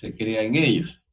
se crea en ellos.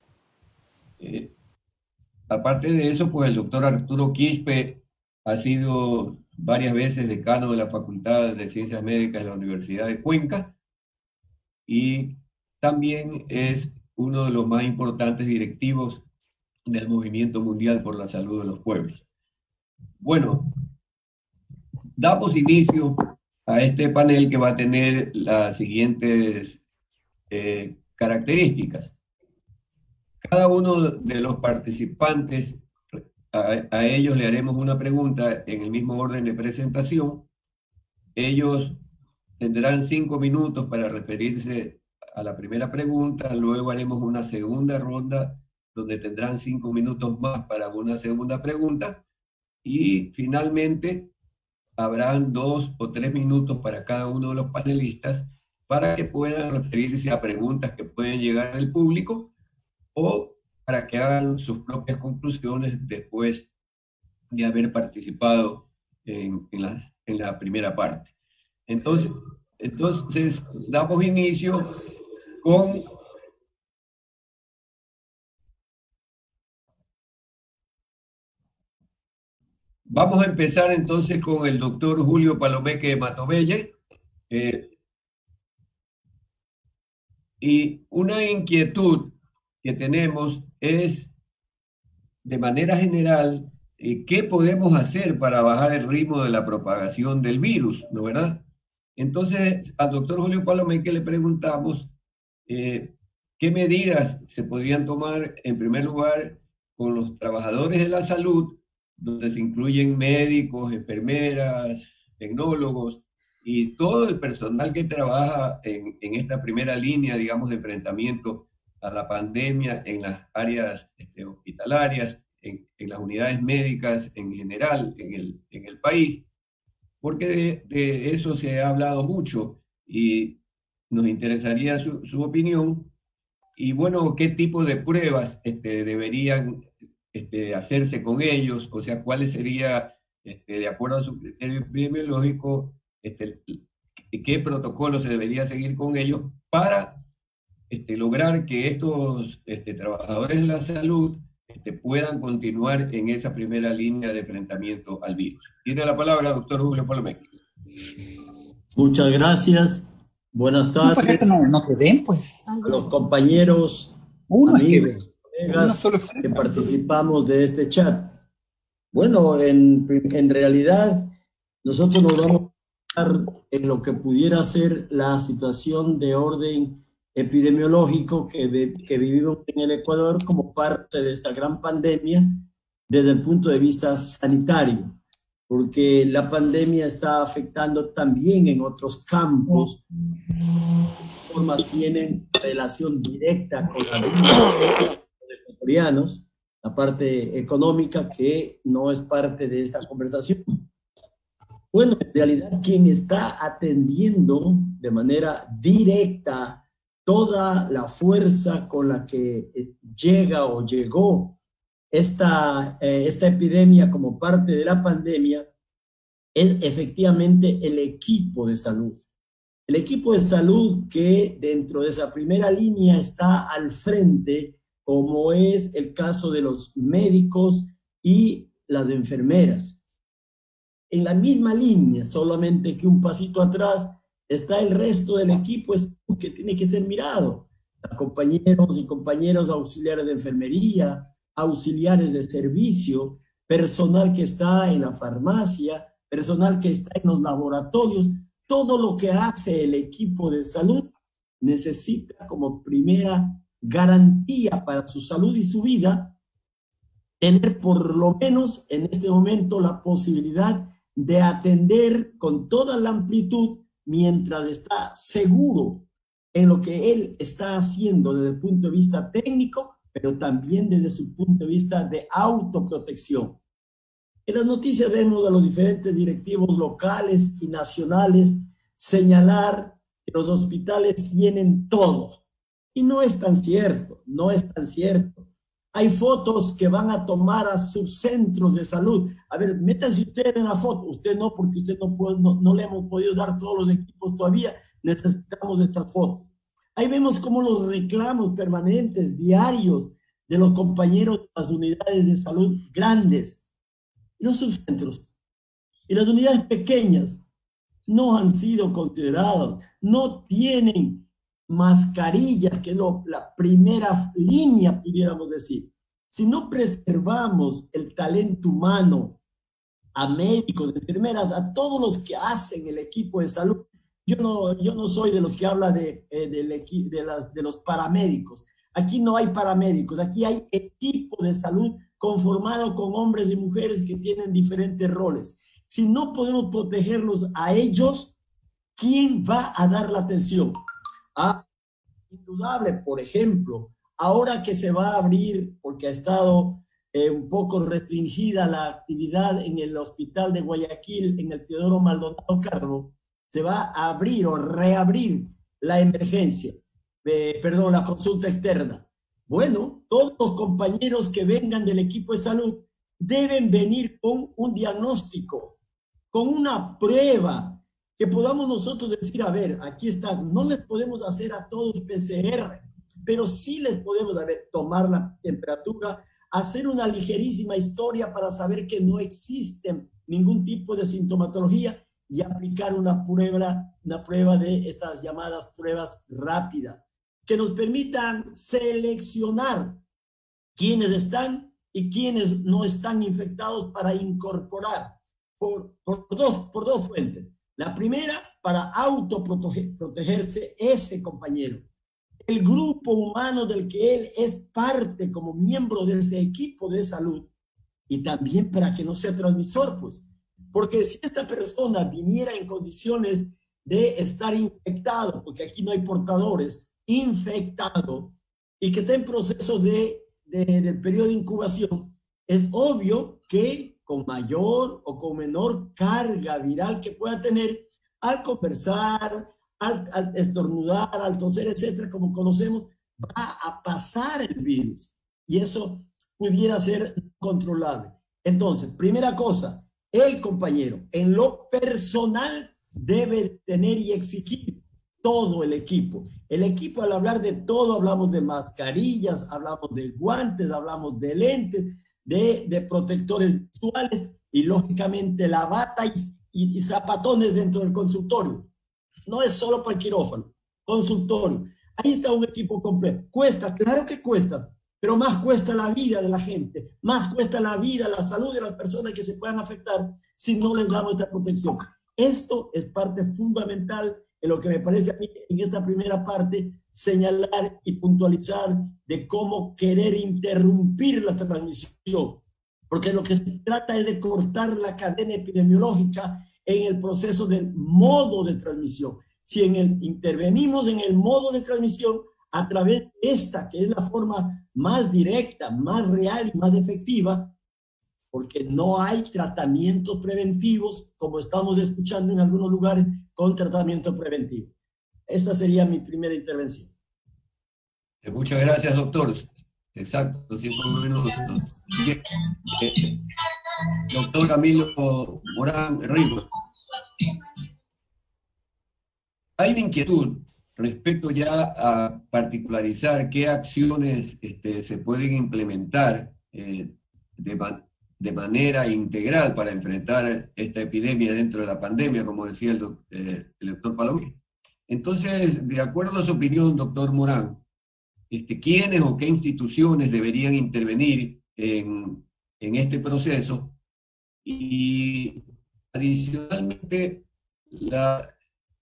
Aparte de eso, pues el doctor Arturo Quispe ha sido varias veces decano de la Facultad de Ciencias Médicas de la Universidad de Cuenca y también es uno de los más importantes directivos del Movimiento Mundial por la Salud de los Pueblos. Bueno, damos inicio a este panel que va a tener las siguientes características. Cada uno de los participantes, a ellos le haremos una pregunta en el mismo orden de presentación. Ellos tendrán 5 minutos para referirse a la primera pregunta, luego haremos una segunda ronda donde tendrán 5 minutos más para una segunda pregunta y finalmente habrán 2 o 3 minutos para cada uno de los panelistas para que puedan referirse a preguntas que pueden llegar del público o para que hagan sus propias conclusiones después de haber participado en la primera parte. Entonces, damos inicio con vamos a empezar entonces con el doctor Julio Palomeque de Matobelle. Y una inquietud que tenemos es, de manera general, ¿qué podemos hacer para bajar el ritmo de la propagación del virus? ¿No verdad? Entonces, al doctor Julio Palomeque le preguntamos qué medidas se podrían tomar, en primer lugar, con los trabajadores de la salud, donde se incluyen médicos, enfermeras, tecnólogos y todo el personal que trabaja en esta primera línea, digamos, de enfrentamiento a la pandemia en las áreas hospitalarias, en las unidades médicas en general en el país, porque de eso se ha hablado mucho y nos interesaría su opinión. Y bueno, ¿qué tipo de pruebas deberían hacerse con ellos? O sea, ¿cuáles sería, de acuerdo a su criterio epidemiológico, qué protocolo se debería seguir con ellos para lograr que estos trabajadores de la salud puedan continuar en esa primera línea de enfrentamiento al virus? Tiene la palabra, doctor Julio Palomeque. Muchas gracias. Buenas tardes no te ven, pues. A los compañeros, amigos, colegas que participamos de este chat. Bueno, en realidad, nosotros nos vamos a enfocar en lo que pudiera ser la situación de orden epidemiológico que vivimos en el Ecuador como parte de esta gran pandemia desde el punto de vista sanitario, porque la pandemia está afectando también en otros campos, formas tienen relación directa con la vida de los ecuatorianos, la parte económica que no es parte de esta conversación. Bueno, en realidad quien está atendiendo de manera directa toda la fuerza con la que llega o llegó esta epidemia como parte de la pandemia es efectivamente el equipo de salud. El equipo de salud que dentro de esa primera línea está al frente, como es el caso de los médicos y las enfermeras. En la misma línea, solamente que un pasito atrás, está el resto del equipo que tiene que ser mirado. Compañeros y compañeras auxiliares de enfermería, auxiliares de servicio, personal que está en la farmacia, personal que está en los laboratorios. Todo lo que hace el equipo de salud necesita como primera garantía para su salud y su vida tener por lo menos en este momento la posibilidad de atender con toda la amplitud mientras está seguro en lo que él está haciendo desde el punto de vista técnico, pero también desde su punto de vista de autoprotección. En las noticias vemos a los diferentes directivos locales y nacionales señalar que los hospitales tienen todo. Y no es tan cierto, no es tan cierto. Hay fotos que van a tomar a subcentros de salud. A ver, métanse ustedes en la foto. Usted no, porque usted no le hemos podido dar todos los equipos todavía. Necesitamos estas fotos. Ahí vemos cómo los reclamos permanentes, diarios, de los compañeros de las unidades de salud grandes, y los subcentros, y las unidades pequeñas, no han sido considerados, no tienen mascarillas, que es la primera línea, pudiéramos decir. Si no preservamos el talento humano, a médicos, enfermeras, a todos los que hacen el equipo de salud, yo no soy de los que habla de los paramédicos. Aquí no hay paramédicos, aquí hay equipo de salud conformado con hombres y mujeres que tienen diferentes roles. Si no podemos protegerlos a ellos, ¿quién va a dar la atención? Indudable, por ejemplo, ahora que se va a abrir, porque ha estado un poco restringida la actividad en el hospital de Guayaquil, en el Teodoro Maldonado Carbo, se va a abrir o reabrir la emergencia, la consulta externa. Bueno, todos los compañeros que vengan del equipo de salud deben venir con un diagnóstico, con una prueba, que podamos nosotros decir, a ver, aquí está, no les podemos hacer a todos PCR, pero sí les podemos, tomar la temperatura, hacer una ligerísima historia para saber que no existe ningún tipo de sintomatología y aplicar una prueba de estas llamadas pruebas rápidas, que nos permitan seleccionar quiénes están y quiénes no están infectados para incorporar por dos fuentes. La primera, para autoprotegerse ese compañero. El grupo humano del que él es parte como miembro de ese equipo de salud, y también para que no sea transmisor, pues. Porque si esta persona viniera en condiciones de estar infectado, porque aquí no hay portadores, infectado, y que está en proceso del periodo de incubación, es obvio que con mayor o con menor carga viral que pueda tener al conversar, al estornudar, al toser, etcétera, como conocemos, va a pasar el virus. Y eso pudiera ser controlable. Entonces, primera cosa, el compañero en lo personal debe tener y exigir todo el equipo. El equipo, al hablar de todo, hablamos de mascarillas, hablamos de guantes, hablamos de lentes, de protectores visuales y, lógicamente, la bata y zapatones dentro del consultorio. No es solo para el quirófano, consultorio. Ahí está un equipo completo. Cuesta, claro que cuesta, pero más cuesta la vida de la gente, más cuesta la vida, la salud de las personas que se puedan afectar si no les damos esta protección. Esto es parte fundamental en lo que me parece a mí en esta primera parte, señalar y puntualizar de cómo querer interrumpir la transmisión, porque lo que se trata es de cortar la cadena epidemiológica en el proceso del modo de transmisión. Si intervenimos en el modo de transmisión a través de esta, que es la forma más directa, más real y más efectiva, porque no hay tratamientos preventivos, como estamos escuchando en algunos lugares, con tratamiento preventivo. Esa sería mi primera intervención. Muchas gracias, doctor. Exacto, 5 minutos. Doctor Camilo Morán Rivas. Hay una inquietud respecto ya a particularizar qué acciones se pueden implementar de manera integral para enfrentar esta epidemia dentro de la pandemia, como decía el doctor Palomino. Entonces, de acuerdo a su opinión, doctor Morán, ¿quiénes o qué instituciones deberían intervenir en este proceso? Y adicionalmente, la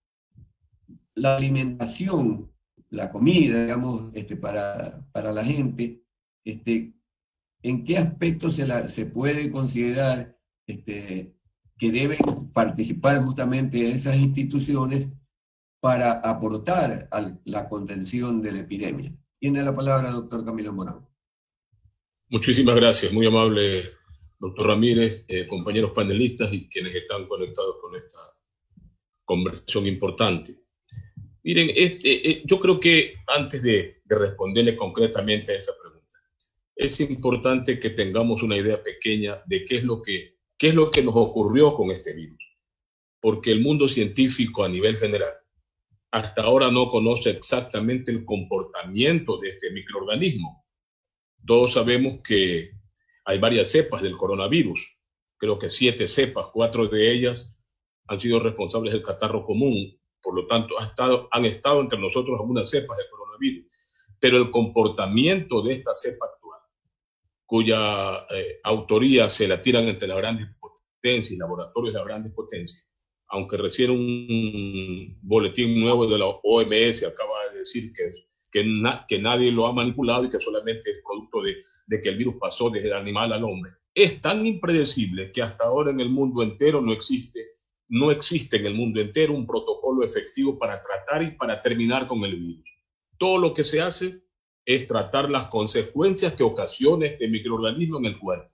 alimentación, la comida, digamos, para la gente, ¿en qué aspectos se puede considerar que deben participar justamente esas instituciones para aportar a la contención de la epidemia? Tiene la palabra doctor Camilo Morán. Muchísimas gracias, muy amable doctor Ramírez, compañeros panelistas y quienes están conectados con esta conversación importante. Miren, yo creo que antes de responderle concretamente a esa pregunta, es importante que tengamos una idea pequeña de qué es lo que nos ocurrió con este virus. Porque el mundo científico a nivel general hasta ahora no conoce exactamente el comportamiento de este microorganismo. Todos sabemos que hay varias cepas del coronavirus, creo que 7 cepas, 4 de ellas han sido responsables del catarro común, por lo tanto han estado entre nosotros algunas cepas del coronavirus, pero el comportamiento de esta cepa actual, cuya autoría se la tiran entre las grandes potencias y laboratorios de las grandes potencias, aunque recién un boletín nuevo de la OMS acaba de decir que nadie lo ha manipulado y que solamente es producto de que el virus pasó desde el animal al hombre, es tan impredecible que hasta ahora en el mundo entero no existe en el mundo entero un protocolo efectivo para tratar y para terminar con el virus. Todo lo que se hace es tratar las consecuencias que ocasiona este microorganismo en el cuerpo.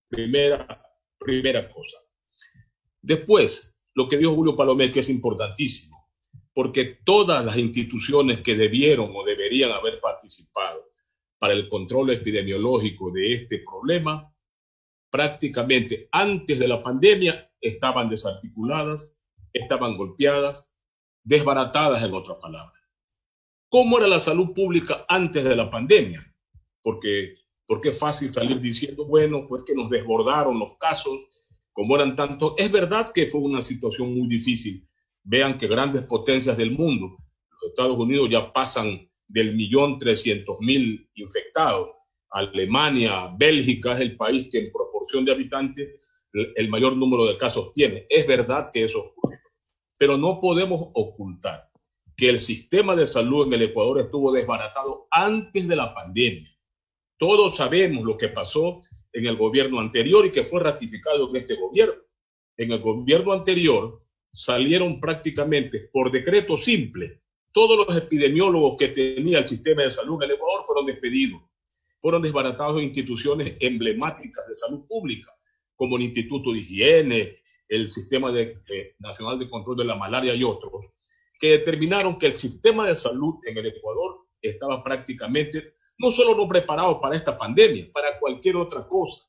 Primera cosa. Después, lo que dijo Julio Palomet, que es importantísimo, porque todas las instituciones que debieron o deberían haber participado para el control epidemiológico de este problema, prácticamente antes de la pandemia estaban desarticuladas, estaban golpeadas, desbaratadas, en otras palabras. ¿Cómo era la salud pública antes de la pandemia? Porque es fácil salir diciendo, bueno, pues que nos desbordaron los casos, como eran tantos. Es verdad que fue una situación muy difícil. Vean que grandes potencias del mundo, los Estados Unidos ya pasan del 1.300.000 infectados. Alemania, Bélgica es el país que en proporción de habitantes el mayor número de casos tiene. Es verdad que eso ocurrió, pero no podemos ocultar que el sistema de salud en el Ecuador estuvo desbaratado antes de la pandemia. Todos sabemos lo que pasó en el gobierno anterior y que fue ratificado en este gobierno. En el gobierno anterior salieron prácticamente por decreto simple. Todos los epidemiólogos que tenía el sistema de salud en el Ecuador fueron despedidos. Fueron desbaratados instituciones emblemáticas de salud pública, como el Instituto de Higiene, el Sistema Nacional de Control de la Malaria y otros, que determinaron que el sistema de salud en el Ecuador estaba prácticamente no solo no preparado para esta pandemia, para cualquier otra cosa,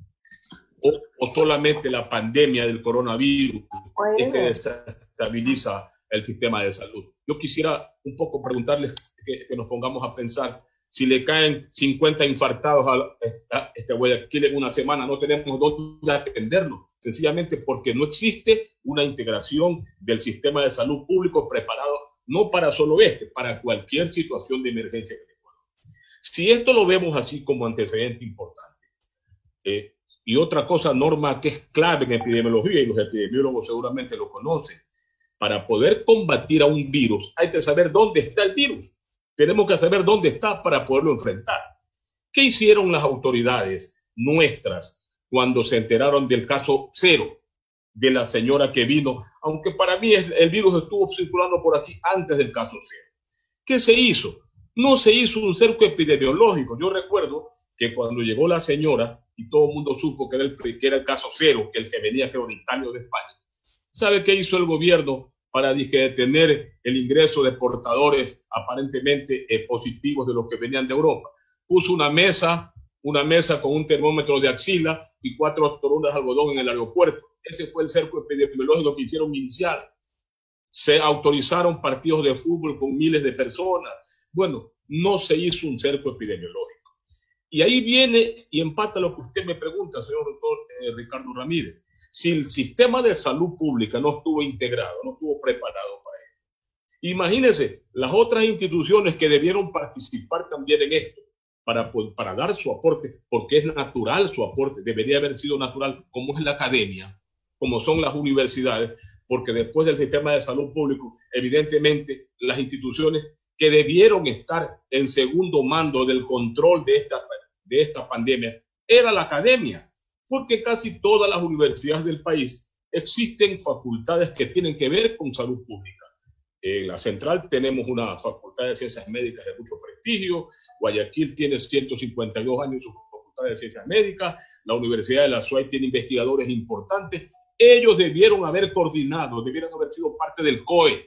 o solamente la pandemia del coronavirus es que desestabiliza el sistema de salud. Yo quisiera un poco preguntarles que nos pongamos a pensar, si le caen 50 infartados a este Guayaquil en una semana, no tenemos dónde atenderlo, sencillamente porque no existe una integración del sistema de salud público preparado, no para solo para cualquier situación de emergencia en el Ecuador. Si esto lo vemos así como antecedente importante, y otra cosa, Norma, que es clave en epidemiología, y los epidemiólogos seguramente lo conocen, para poder combatir a un virus hay que saber dónde está el virus. Tenemos que saber dónde está para poderlo enfrentar. ¿Qué hicieron las autoridades nuestras cuando se enteraron del caso 0 de la señora que vino? Aunque para mí el virus estuvo circulando por aquí antes del caso 0. ¿Qué se hizo? No se hizo un cerco epidemiológico. Yo recuerdo que cuando llegó la señora y todo el mundo supo que era el caso 0, que el que venía creo de Italia o de España, ¿sabe qué hizo el gobierno para detener el ingreso de portadores aparentemente positivos de los que venían de Europa? Puso una mesa con un termómetro de axila y 4 torunas de algodón en el aeropuerto. Ese fue el cerco epidemiológico que hicieron inicial. Se autorizaron partidos de fútbol con miles de personas. Bueno, no se hizo un cerco epidemiológico. Y ahí viene y empata lo que usted me pregunta, señor doctor Ricardo Ramírez. Si el sistema de salud pública no estuvo integrado, no estuvo preparado para esto, imagínense las otras instituciones que debieron participar también en esto para dar su aporte, porque es natural su aporte, debería haber sido natural, como es la academia, como son las universidades, porque después del sistema de salud público, evidentemente las instituciones que debieron estar en segundo mando del control de esta pandemia era la academia, porque casi todas las universidades del país existen facultades que tienen que ver con salud pública. En la Central tenemos una facultad de ciencias médicas de mucho prestigio, Guayaquil tiene 152 años su facultad de ciencias médicas, la Universidad de la SUAY tiene investigadores importantes. Ellos debieron haber coordinado, debieron haber sido parte del COE,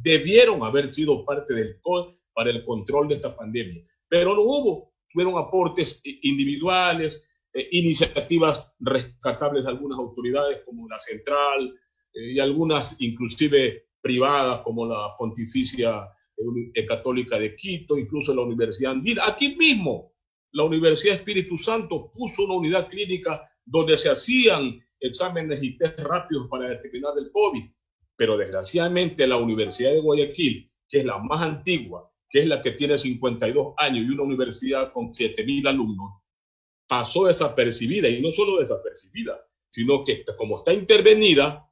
para el control de esta pandemia, pero no hubo. Tuvieron aportes individuales, iniciativas rescatables de algunas autoridades como la Central y algunas inclusive privadas como la Pontificia Católica de Quito, incluso la Universidad Andina. Aquí mismo, la Universidad Espíritu Santo puso una unidad clínica donde se hacían exámenes y test rápidos para determinar el COVID. Pero desgraciadamente la Universidad de Guayaquil, que es la más antigua, que es la que tiene 52 años y una universidad con 7,000 alumnos, pasó desapercibida, y no solo desapercibida, sino que como está intervenida,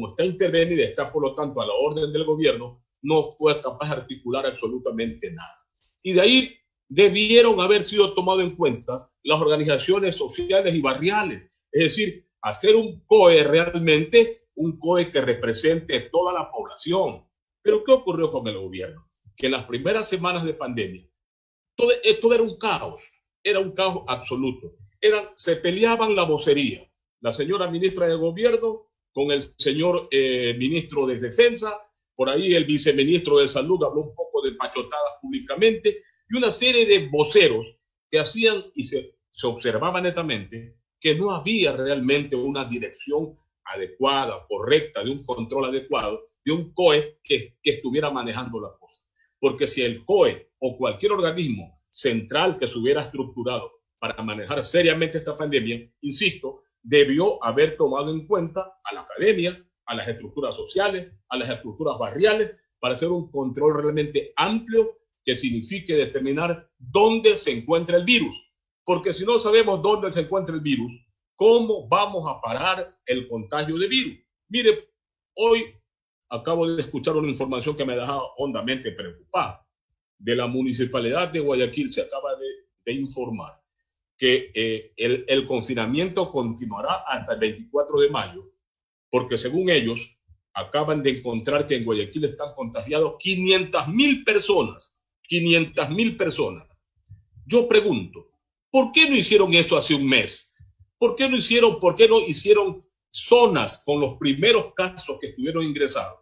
está por lo tanto a la orden del gobierno, no fue capaz de articular absolutamente nada. Y de ahí debieron haber sido tomados en cuenta las organizaciones sociales y barriales, es decir, hacer un COE realmente, un COE que represente toda la población. Pero ¿qué ocurrió con el gobierno? Que en las primeras semanas de pandemia, todo era un caos absoluto. Se peleaban la vocería, la señora ministra de Gobierno con el señor ministro de Defensa, por ahí el viceministro de Salud habló un poco de pachotadas públicamente, y una serie de voceros que hacían y se observaba netamente que no había realmente una dirección adecuada, correcta, de un control adecuado, de un COE que estuviera manejando la cosa. Porque si el COE o cualquier organismo central que se hubiera estructurado para manejar seriamente esta pandemia, insisto, debió haber tomado en cuenta a la academia, a las estructuras sociales, a las estructuras barriales, para hacer un control realmente amplio que signifique determinar dónde se encuentra el virus. Porque si no sabemos dónde se encuentra el virus, ¿cómo vamos a parar el contagio de virus? Mire, hoy acabo de escuchar una información que me ha dejado hondamente preocupado. De la Municipalidad de Guayaquil se acaba de informar que el confinamiento continuará hasta el 24 de mayo, porque según ellos acaban de encontrar que en Guayaquil están contagiados 500,000 personas. 500,000 personas. Yo pregunto, ¿por qué no hicieron eso hace un mes? ¿Por qué no hicieron zonas con los primeros casos que estuvieron ingresados?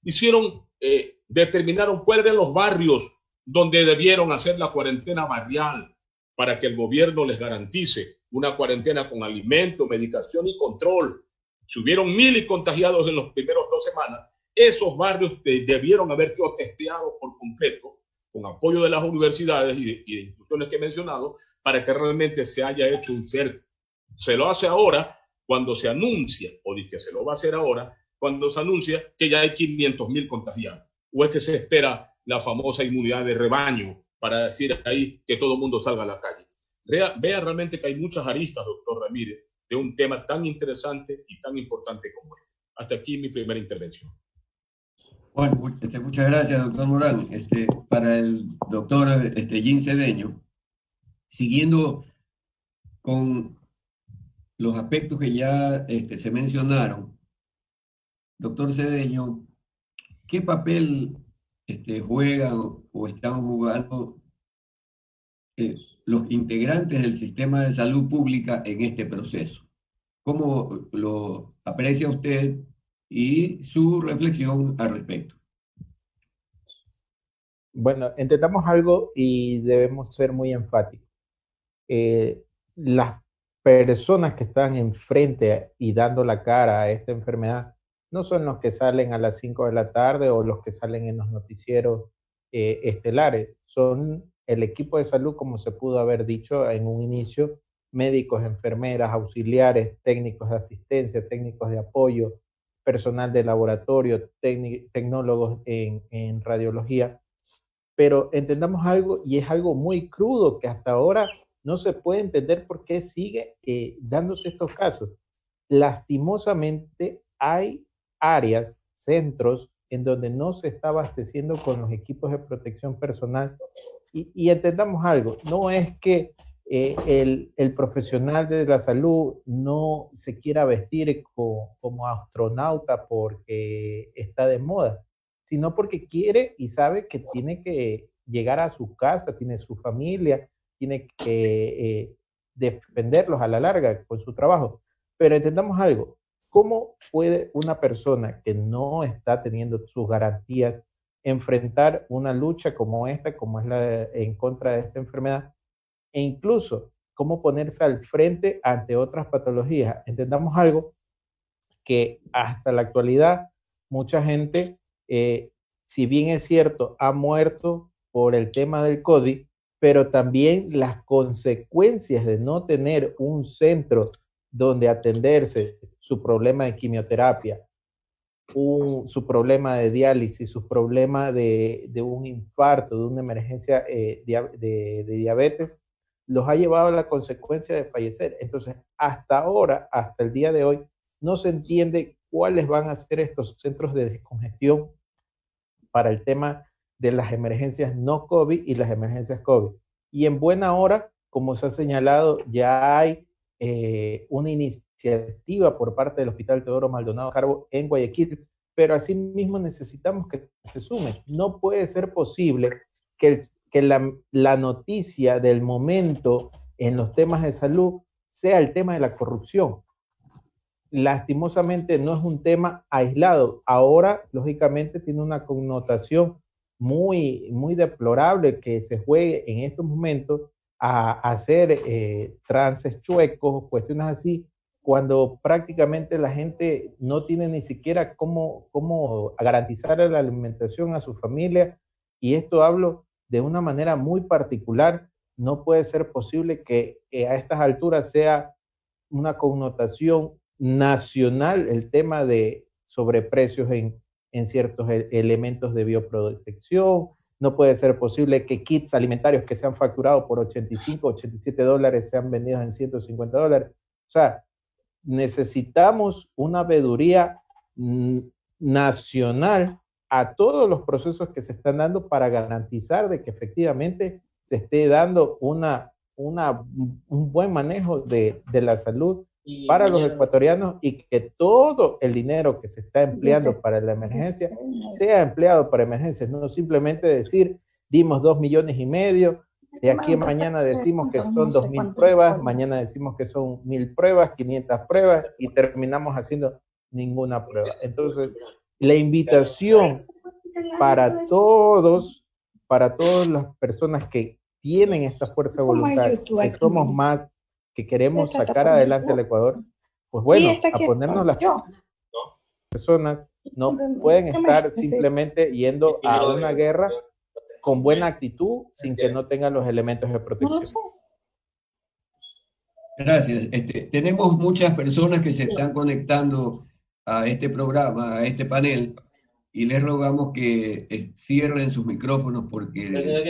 Determinaron cuáles eran los barrios donde debieron hacer la cuarentena barrial para que el gobierno les garantice una cuarentena con alimento, medicación y control. Si hubieron 1,000 contagiados en los primeros 2 semanas, esos barrios debieron haber sido testeados por completo con apoyo de las universidades y de instituciones que he mencionado para que realmente se haya hecho un cerco. Se lo hace ahora cuando se anuncia, o dice que se lo va a hacer ahora, cuando se anuncia que ya hay 500,000 contagiados. O es que se espera la famosa inmunidad de rebaño para decir ahí que todo el mundo salga a la calle. Vea realmente que hay muchas aristas, doctor Ramírez, de un tema tan interesante y tan importante como este. Hasta aquí mi primera intervención. Bueno, muchas gracias, doctor Morán. Para el doctor Jim Cedeño, siguiendo con los aspectos que ya se mencionaron, doctor Cedeño, ¿qué papel juegan o están jugando los integrantes del sistema de salud pública en este proceso? ¿Cómo lo aprecia usted y su reflexión al respecto? Bueno, entendamos algo y debemos ser muy enfáticos. Las personas que están enfrente y dando la cara a esta enfermedad no son los que salen a las 5 de la tarde o los que salen en los noticieros estelares, son el equipo de salud, como se pudo haber dicho en un inicio, médicos, enfermeras, auxiliares, técnicos de asistencia, técnicos de apoyo, personal de laboratorio, tecnólogos en radiología. Pero entendamos algo, y es algo muy crudo que hasta ahora no se puede entender por qué sigue dándose estos casos. Lastimosamente hay áreas, centros, en donde no se está abasteciendo con los equipos de protección personal. Y entendamos algo, no es que el profesional de la salud no se quiera vestir como astronauta porque está de moda, sino porque quiere y sabe que tiene que llegar a su casa, tiene su familia, tiene que defenderlos a la larga con su trabajo. Pero entendamos algo, ¿cómo puede una persona que no está teniendo sus garantías enfrentar una lucha como esta, como es la en contra de esta enfermedad? E incluso, ¿cómo ponerse al frente ante otras patologías? Entendamos algo, que hasta la actualidad mucha gente si bien es cierto, ha muerto por el tema del COVID, pero también las consecuencias de no tener un centro donde atenderse su problema de quimioterapia, su problema de diálisis, su problema de un infarto, de una emergencia de diabetes, los ha llevado a la consecuencia de fallecer. Entonces, hasta ahora, hasta el día de hoy, no se entiende cuáles van a ser estos centros de descongestión para el tema de las emergencias no COVID y las emergencias COVID. Y en buena hora, como se ha señalado, ya hay una iniciativa por parte del Hospital Teodoro Maldonado Carbo en Guayaquil, pero asimismo necesitamos que se sume. No puede ser posible que la noticia del momento en los temas de salud sea el tema de la corrupción. Lastimosamente no es un tema aislado. Ahora, lógicamente, tiene una connotación muy, muy deplorable que se juegue en estos momentos a hacer trances chuecos, cuestiones así, cuando prácticamente la gente no tiene ni siquiera cómo garantizar la alimentación a su familia, y esto hablo de una manera muy particular. No puede ser posible que a estas alturas sea una connotación nacional el tema de sobreprecios en ciertos elementos de bioprotección. No puede ser posible que kits alimentarios que se han facturado por 85, 87 dólares sean vendidos en 150 dólares. O sea, necesitamos una veeduría nacional a todos los procesos que se están dando para garantizar de que efectivamente se esté dando un buen manejo de la salud para los ecuatorianos, y que todo el dinero que se está empleando para la emergencia sea empleado para emergencias, no simplemente decir, dimos 2,5 millones, de aquí a mañana decimos que son 2,000 pruebas, mañana decimos que son 1,000 pruebas, 500 pruebas, y terminamos haciendo ninguna prueba. Entonces, la invitación para todas las personas que tienen esta fuerza de voluntad, que somos más, que queremos sacar adelante al Ecuador, pues bueno, a ponernos las personas, no pueden estar simplemente yendo a una guerra con buena actitud sin que no tengan los elementos de protección. Gracias. Tenemos muchas personas que se están conectando a este programa, a este panel, y les rogamos que cierren sus micrófonos porque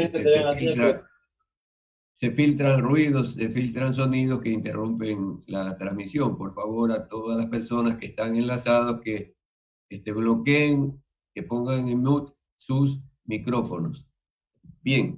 se filtran ruidos, se filtran sonidos que interrumpen la transmisión. Por favor, a todas las personas que están enlazados, que bloqueen, que pongan en mute sus micrófonos. Bien,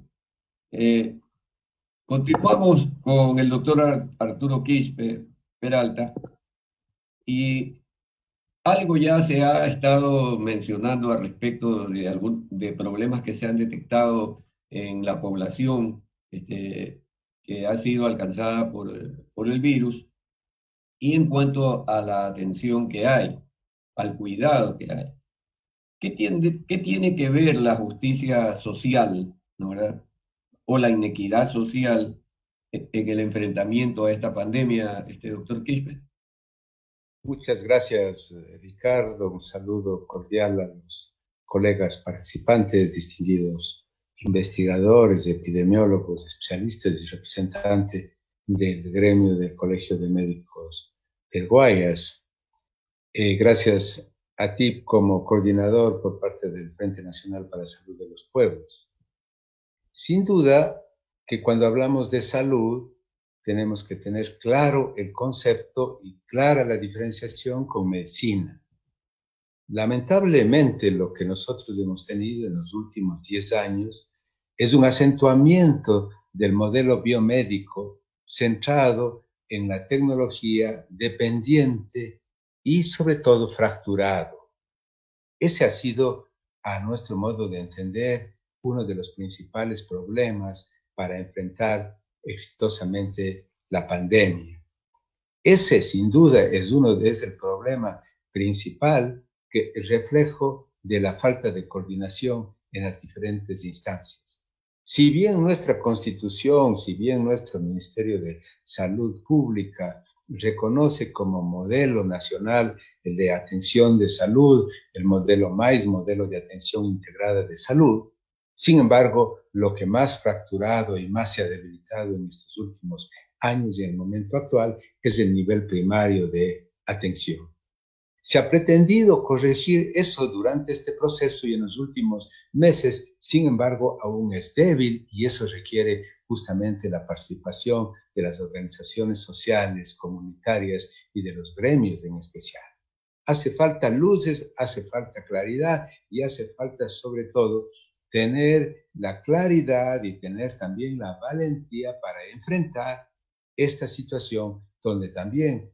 continuamos con el doctor Arturo Quispe Peralta, y algo ya se ha estado mencionando al respecto de problemas que se han detectado en la población que ha sido alcanzada por el virus, y en cuanto a la atención que hay, al cuidado que hay. ¿Qué tiene que ver la justicia social, ¿no, verdad? O la inequidad social en el enfrentamiento a esta pandemia, doctor Quispe? Muchas gracias, Ricardo. Un saludo cordial a los colegas participantes, distinguidos investigadores, epidemiólogos, especialistas y representantes del gremio del Colegio de Médicos del Guayas. Gracias a ti como coordinador por parte del Frente Nacional para la Salud de los Pueblos. Sin duda que cuando hablamos de salud, tenemos que tener claro el concepto y clara la diferenciación con medicina. Lamentablemente, lo que nosotros hemos tenido en los últimos 10 años es un acentuamiento del modelo biomédico centrado en la tecnología, dependiente y sobre todo fracturado. Ese ha sido, a nuestro modo de entender, uno de los principales problemas para enfrentar exitosamente la pandemia. Ese, sin duda, es el problema principal, que es reflejo de la falta de coordinación en las diferentes instancias. Si bien nuestra Constitución, si bien nuestro Ministerio de Salud Pública reconoce como modelo nacional el de atención de salud, el modelo MAIS, modelo de atención integrada de salud. Sin embargo, lo que más fracturado y más se ha debilitado en estos últimos años y en el momento actual es el nivel primario de atención. Se ha pretendido corregir eso durante este proceso y en los últimos meses, sin embargo, aún es débil y eso requiere justamente la participación de las organizaciones sociales, comunitarias y de los gremios en especial. Hace falta luces, hace falta claridad y hace falta sobre todo tener la claridad y tener también la valentía para enfrentar esta situación donde también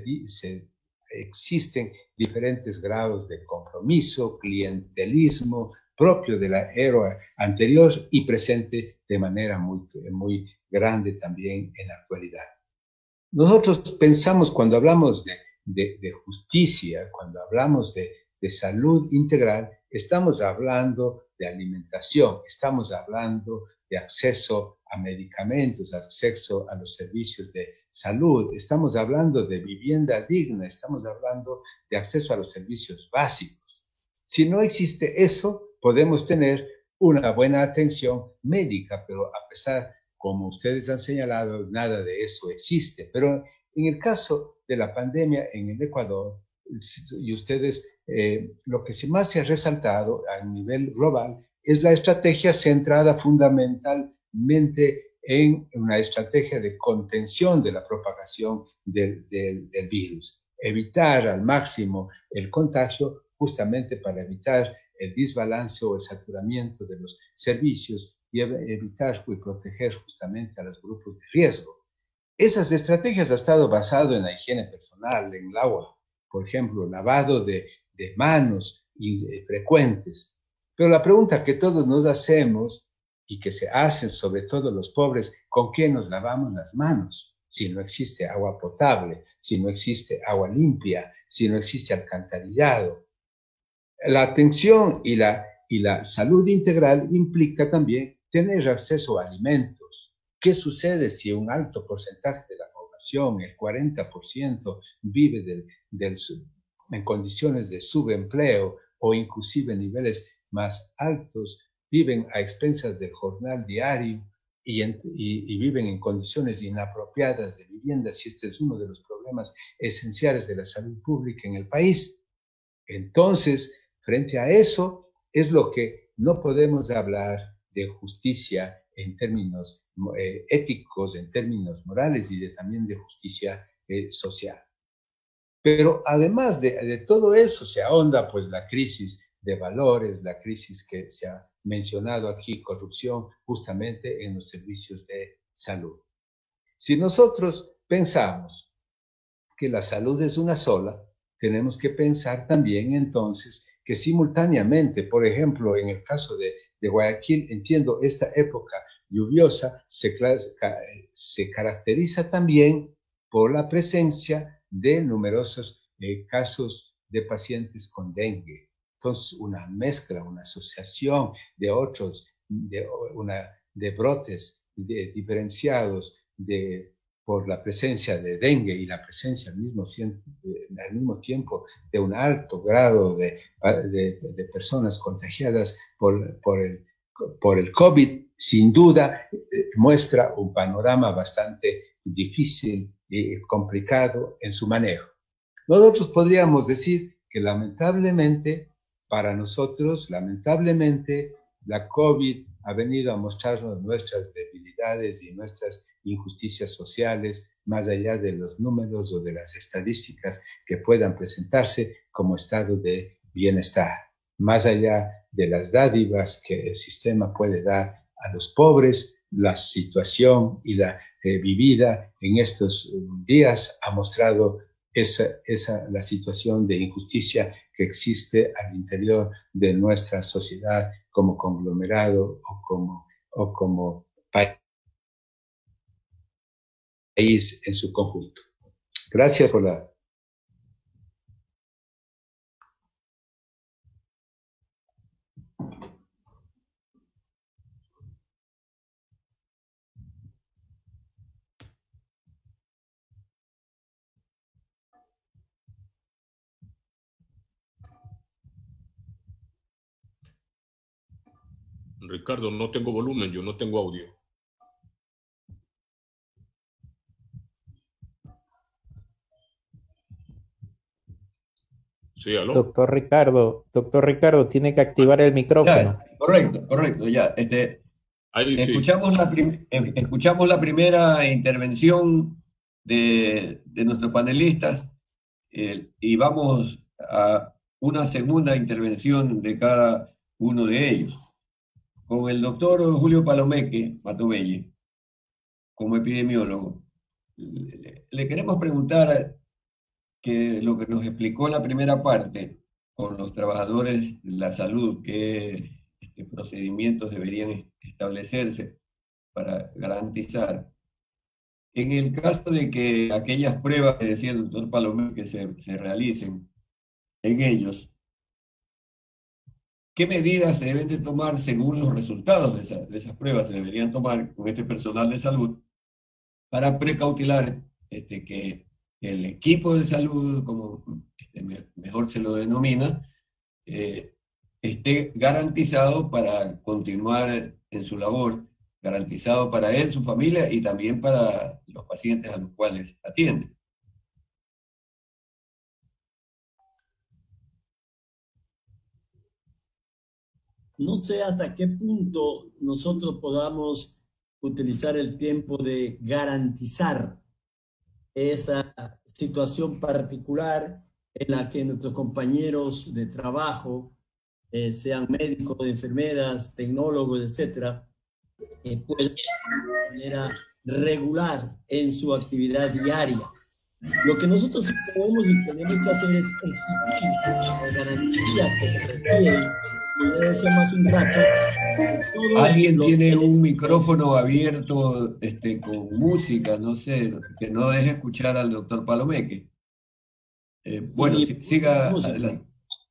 existen diferentes grados de compromiso, clientelismo propio de la era anterior y presente de manera muy grande también en la actualidad. Nosotros pensamos cuando hablamos de justicia, cuando hablamos de salud integral, estamos hablando de alimentación, estamos hablando de acceso a medicamentos, acceso a los servicios de salud, estamos hablando de vivienda digna, estamos hablando de acceso a los servicios básicos. Si no existe eso, podemos tener una buena atención médica, pero a pesar, como ustedes han señalado, nada de eso existe. Pero en el caso de la pandemia en el Ecuador, y ustedes, lo que más se ha resaltado a nivel global es la estrategia centrada fundamentalmente en una estrategia de contención de la propagación del virus. Evitar al máximo el contagio justamente para evitar el desbalance o el saturamiento de los servicios y evitar y proteger justamente a los grupos de riesgo. Esas estrategias han estado basadas en la higiene personal, en el agua, por ejemplo, lavado de manos frecuentes. Pero la pregunta que todos nos hacemos y que se hacen sobre todo los pobres, ¿con qué nos lavamos las manos? Si no existe agua potable, si no existe agua limpia, si no existe alcantarillado. La atención y la salud integral implica también tener acceso a alimentos. ¿Qué sucede si un alto porcentaje de la población, el 40%, vive en condiciones de subempleo o inclusive niveles más altos, viven a expensas del jornal diario y viven en condiciones inapropiadas de vivienda, si este es uno de los problemas esenciales de la salud pública en el país? Entonces, frente a eso, es lo que no podemos hablar de justicia en términos éticos, en términos morales y también de justicia social. Pero además de todo eso se ahonda pues la crisis de valores, la crisis que se ha mencionado aquí, corrupción, justamente en los servicios de salud. Si nosotros pensamos que la salud es una sola, tenemos que pensar también entonces que simultáneamente, por ejemplo, en el caso de Guayaquil, entiendo, esta época lluviosa se caracteriza también por la presencia de numerosos casos de pacientes con dengue. Entonces, una mezcla, una asociación de otros, de brotes diferenciados por la presencia de dengue y la presencia al mismo tiempo de un alto grado de personas contagiadas por el COVID, sin duda muestra un panorama bastante difícil y complicado en su manejo. Nosotros podríamos decir que lamentablemente, para nosotros, la COVID ha venido a mostrarnos nuestras debilidades y nuestras injusticias sociales, más allá de los números o de las estadísticas que puedan presentarse como estado de bienestar, más allá de las dádivas que el sistema puede dar a los pobres. La situación y la vivida en estos días ha mostrado la situación de injusticia que existe al interior de nuestra sociedad como conglomerado o como país en su conjunto. Gracias por la Ricardo, no tengo volumen, yo no tengo audio. Sí, ¿aló? Doctor Ricardo, tiene que activar el micrófono. Ya, correcto, ya. Ahí sí. Escuchamos la primera intervención de nuestros panelistas y vamos a una segunda intervención de cada uno de ellos. Con el doctor Julio Palomeque Matobelle, como epidemiólogo, le queremos preguntar que lo que nos explicó en la primera parte con los trabajadores de la salud, qué procedimientos deberían establecerse para garantizar. En el caso de que aquellas pruebas que decía el doctor Palomé que se realicen en ellos, ¿qué medidas se deben de tomar según los resultados de esas pruebas? Se deberían tomar con este personal de salud para precautelar que el equipo de salud, como mejor se lo denomina, esté garantizado para continuar en su labor, garantizado para él, su familia y también para los pacientes a los cuales atiende. No sé hasta qué punto nosotros podamos utilizar el tiempo de garantizar esa situación particular en la que nuestros compañeros de trabajo, sean médicos, enfermeras, tecnólogos, etcétera, puedan de manera regular en su actividad diaria. Lo que nosotros podemos y tenemos que hacer es exigir las garantías que se requieren. Como ya decíamos un rato, alguien tiene un micrófono abierto con música, no sé, que no deje escuchar al doctor Palomeque. Bueno, siga adelante.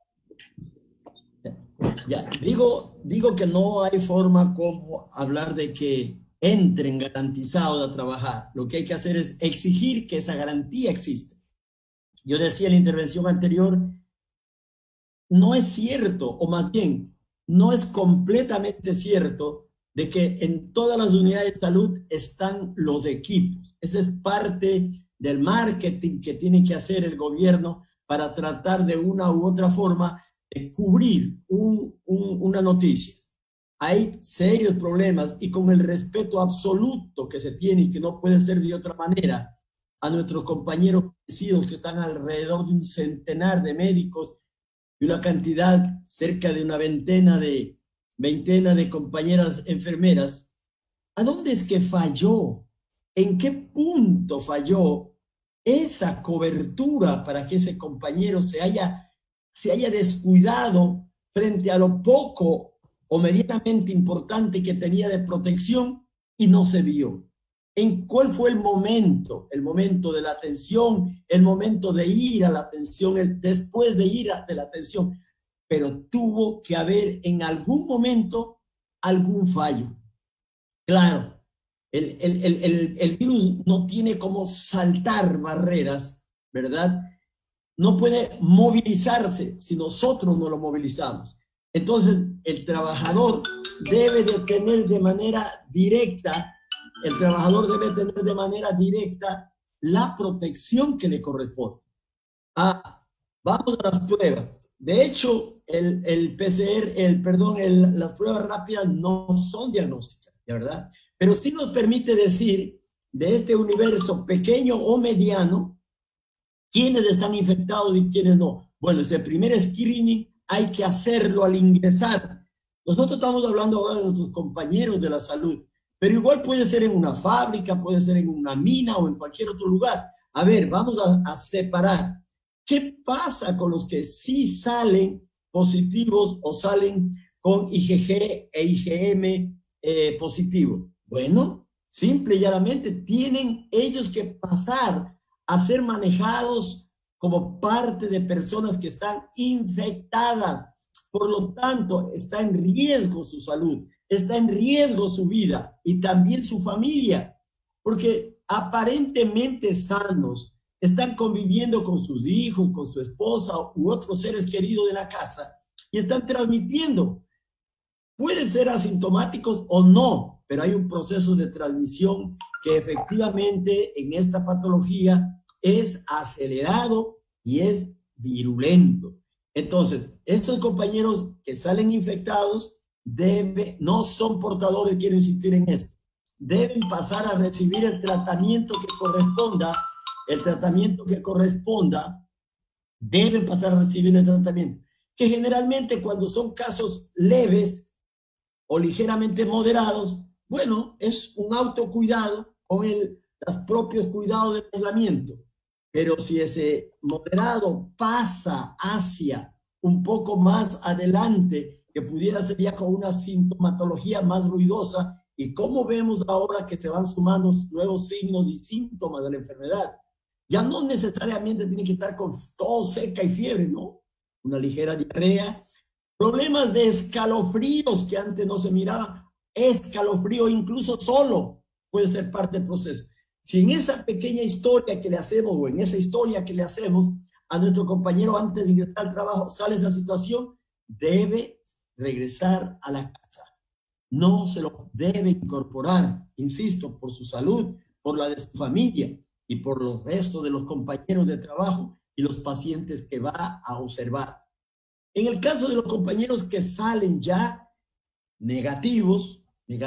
Ya, digo que no hay forma como hablar de que entren garantizados a trabajar. Lo que hay que hacer es exigir que esa garantía existe. Yo decía en la intervención anterior, no es cierto, o más bien, no es completamente cierto de que en todas las unidades de salud están los equipos. Esa es parte del marketing que tiene que hacer el gobierno para tratar de una u otra forma de cubrir una noticia. Hay serios problemas y con el respeto absoluto que se tiene y que no puede ser de otra manera a nuestros compañeros fallecidos, que están alrededor de un centenar de médicos y una cantidad cerca de una veintena de compañeras enfermeras. ¿A dónde es que falló? ¿En qué punto falló esa cobertura para que ese compañero se haya descuidado frente a lo poco o medianamente importante que tenía de protección y no se vio? ¿En cuál fue el momento? El momento de la atención, el momento de ir a la atención, después de ir de la atención. Pero tuvo que haber en algún momento algún fallo. Claro, el virus no tiene como saltar barreras, ¿verdad? No puede movilizarse si nosotros no lo movilizamos. Entonces, el trabajador debe de tener de manera directa la protección que le corresponde. Vamos a las pruebas. De hecho, el PCR, las pruebas rápidas no son diagnósticas, ¿verdad? Pero sí nos permite decir de este universo pequeño o mediano quiénes están infectados y quiénes no. Bueno, ese primer screening hay que hacerlo al ingresar. Nosotros estamos hablando ahora de nuestros compañeros de la salud, pero igual puede ser en una fábrica, puede ser en una mina o en cualquier otro lugar. A ver, vamos a separar. ¿Qué pasa con los que sí salen positivos o salen con IgG e IgM positivo? Bueno, simple y llanamente tienen ellos que pasar a ser manejados como parte de personas que están infectadas. Por lo tanto, está en riesgo su salud, está en riesgo su vida y también su familia, porque aparentemente sanos, están conviviendo con sus hijos, con su esposa u otros seres queridos de la casa y están transmitiendo. Pueden ser asintomáticos o no, pero hay un proceso de transmisión que efectivamente en esta patología es acelerado y es virulento. Entonces, estos compañeros que salen infectados no son portadores, quiero insistir en esto, deben pasar a recibir el tratamiento que corresponda, deben pasar a recibir el tratamiento, que generalmente cuando son casos leves o ligeramente moderados, bueno, es un autocuidado con los propios cuidados de aislamiento. Pero si ese moderado pasa hacia un poco más adelante, que pudiera ser ya con una sintomatología más ruidosa, y como vemos ahora que se van sumando nuevos signos y síntomas de la enfermedad, ya no necesariamente tiene que estar con tos seca y fiebre, ¿no? Una ligera diarrea, problemas de escalofríos que antes no se miraba, escalofrío incluso solo puede ser parte del proceso. Si en esa pequeña historia que le hacemos o en esa historia que le hacemos a nuestro compañero antes de ingresar al trabajo sale esa situación, debe regresar a la casa. No se lo debe incorporar, insisto, por su salud, por la de su familia y por los restos de los compañeros de trabajo y los pacientes que va a observar. En el caso de los compañeros que salen ya negativos,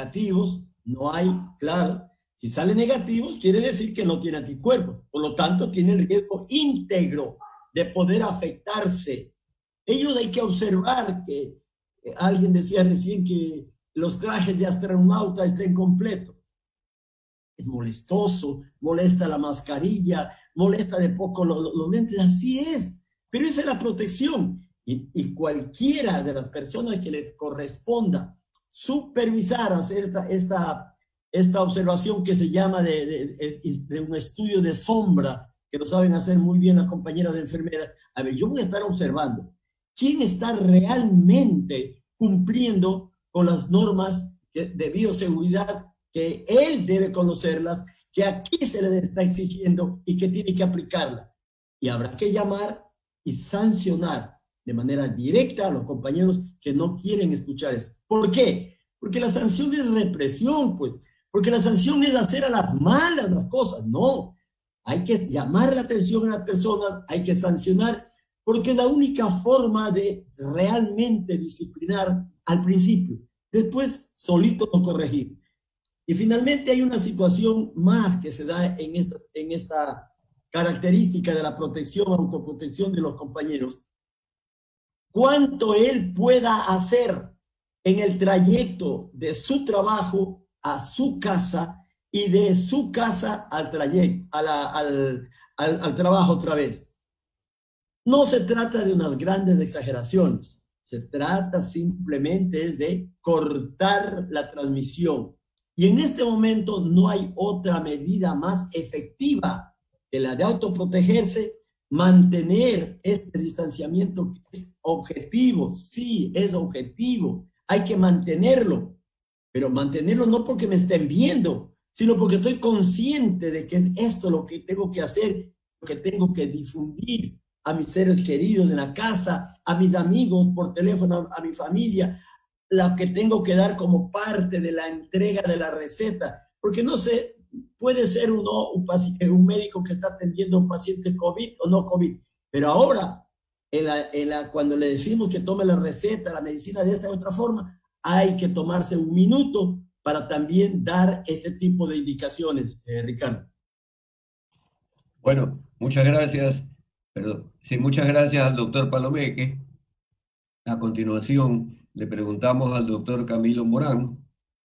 no hay, claro, si salen negativos quiere decir que no tiene anticuerpos, por lo tanto tiene el riesgo íntegro de poder afectarse. Ellos hay que observar que alguien decía recién que los trajes de astronauta estén completos. Es molestoso, molesta la mascarilla, molesta de poco los lentes, así es, pero esa es la protección. Y cualquiera de las personas que le corresponda supervisar, hacer esta observación que se llama de un estudio de sombra, que lo saben hacer muy bien las compañeras de enfermeras. A ver, yo voy a estar observando quién está realmente cumpliendo con las normas de bioseguridad, que él debe conocerlas, que aquí se le está exigiendo y que tiene que aplicarla. Y habrá que llamar y sancionar de manera directa a los compañeros que no quieren escuchar eso. ¿Por qué? Porque la sanción es represión, pues. Porque la sanción es hacer a las malas las cosas. No. Hay que llamar la atención a las personas, hay que sancionar, porque es la única forma de realmente disciplinar al principio. Después, solito no corregir. Y finalmente hay una situación más que se da en esta característica de la protección, autoprotección de los compañeros. Cuánto él pueda hacer en el trayecto de su trabajo a su casa y de su casa al trayecto, al trabajo otra vez. No se trata de unas grandes exageraciones, se trata simplemente de cortar la transmisión. Y en este momento no hay otra medida más efectiva que la de autoprotegerse, mantener este distanciamiento que es objetivo, sí, es objetivo, hay que mantenerlo, pero mantenerlo no porque me estén viendo, sino porque estoy consciente de que es esto lo que tengo que hacer, lo que tengo que difundir a mis seres queridos en la casa, a mis amigos por teléfono, a mi familia, lo que tengo que dar como parte de la entrega de la receta, porque no sé, puede ser un médico que está atendiendo a un paciente COVID o no COVID, pero ahora, cuando le decimos que tome la receta, la medicina de esta u otra forma, hay que tomarse un minuto para también dar este tipo de indicaciones, Ricardo. Bueno, muchas gracias. Muchas gracias al doctor Palomeque. A continuación, le preguntamos al doctor Camilo Morán,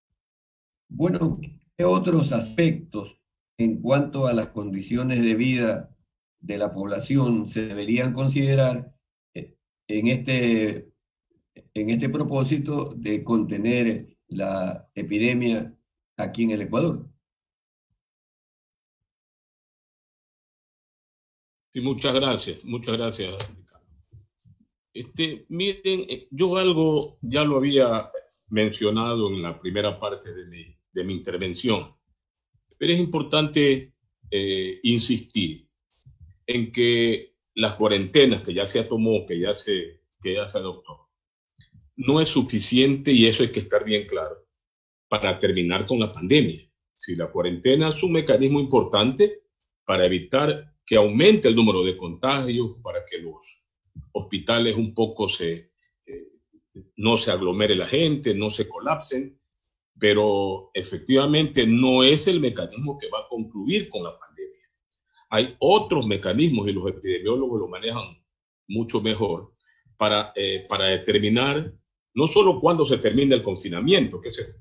bueno, ¿qué otros aspectos en cuanto a las condiciones de vida de la población se deberían considerar en este propósito de contener la epidemia aquí en el Ecuador? Sí, muchas gracias, Ricardo. Miren, yo algo ya lo había mencionado en la primera parte de mi intervención, pero es importante insistir en que las cuarentenas que ya se tomó, que ya se adoptó, no es suficiente, y eso hay que estar bien claro, para terminar con la pandemia. Si la cuarentena es un mecanismo importante para evitar que aumente el número de contagios, para que los hospitales un poco no se aglomere la gente, no se colapsen, pero efectivamente no es el mecanismo que va a concluir con la pandemia. Hay otros mecanismos y los epidemiólogos lo manejan mucho mejor para determinar no solo cuándo se termina el confinamiento, que ese es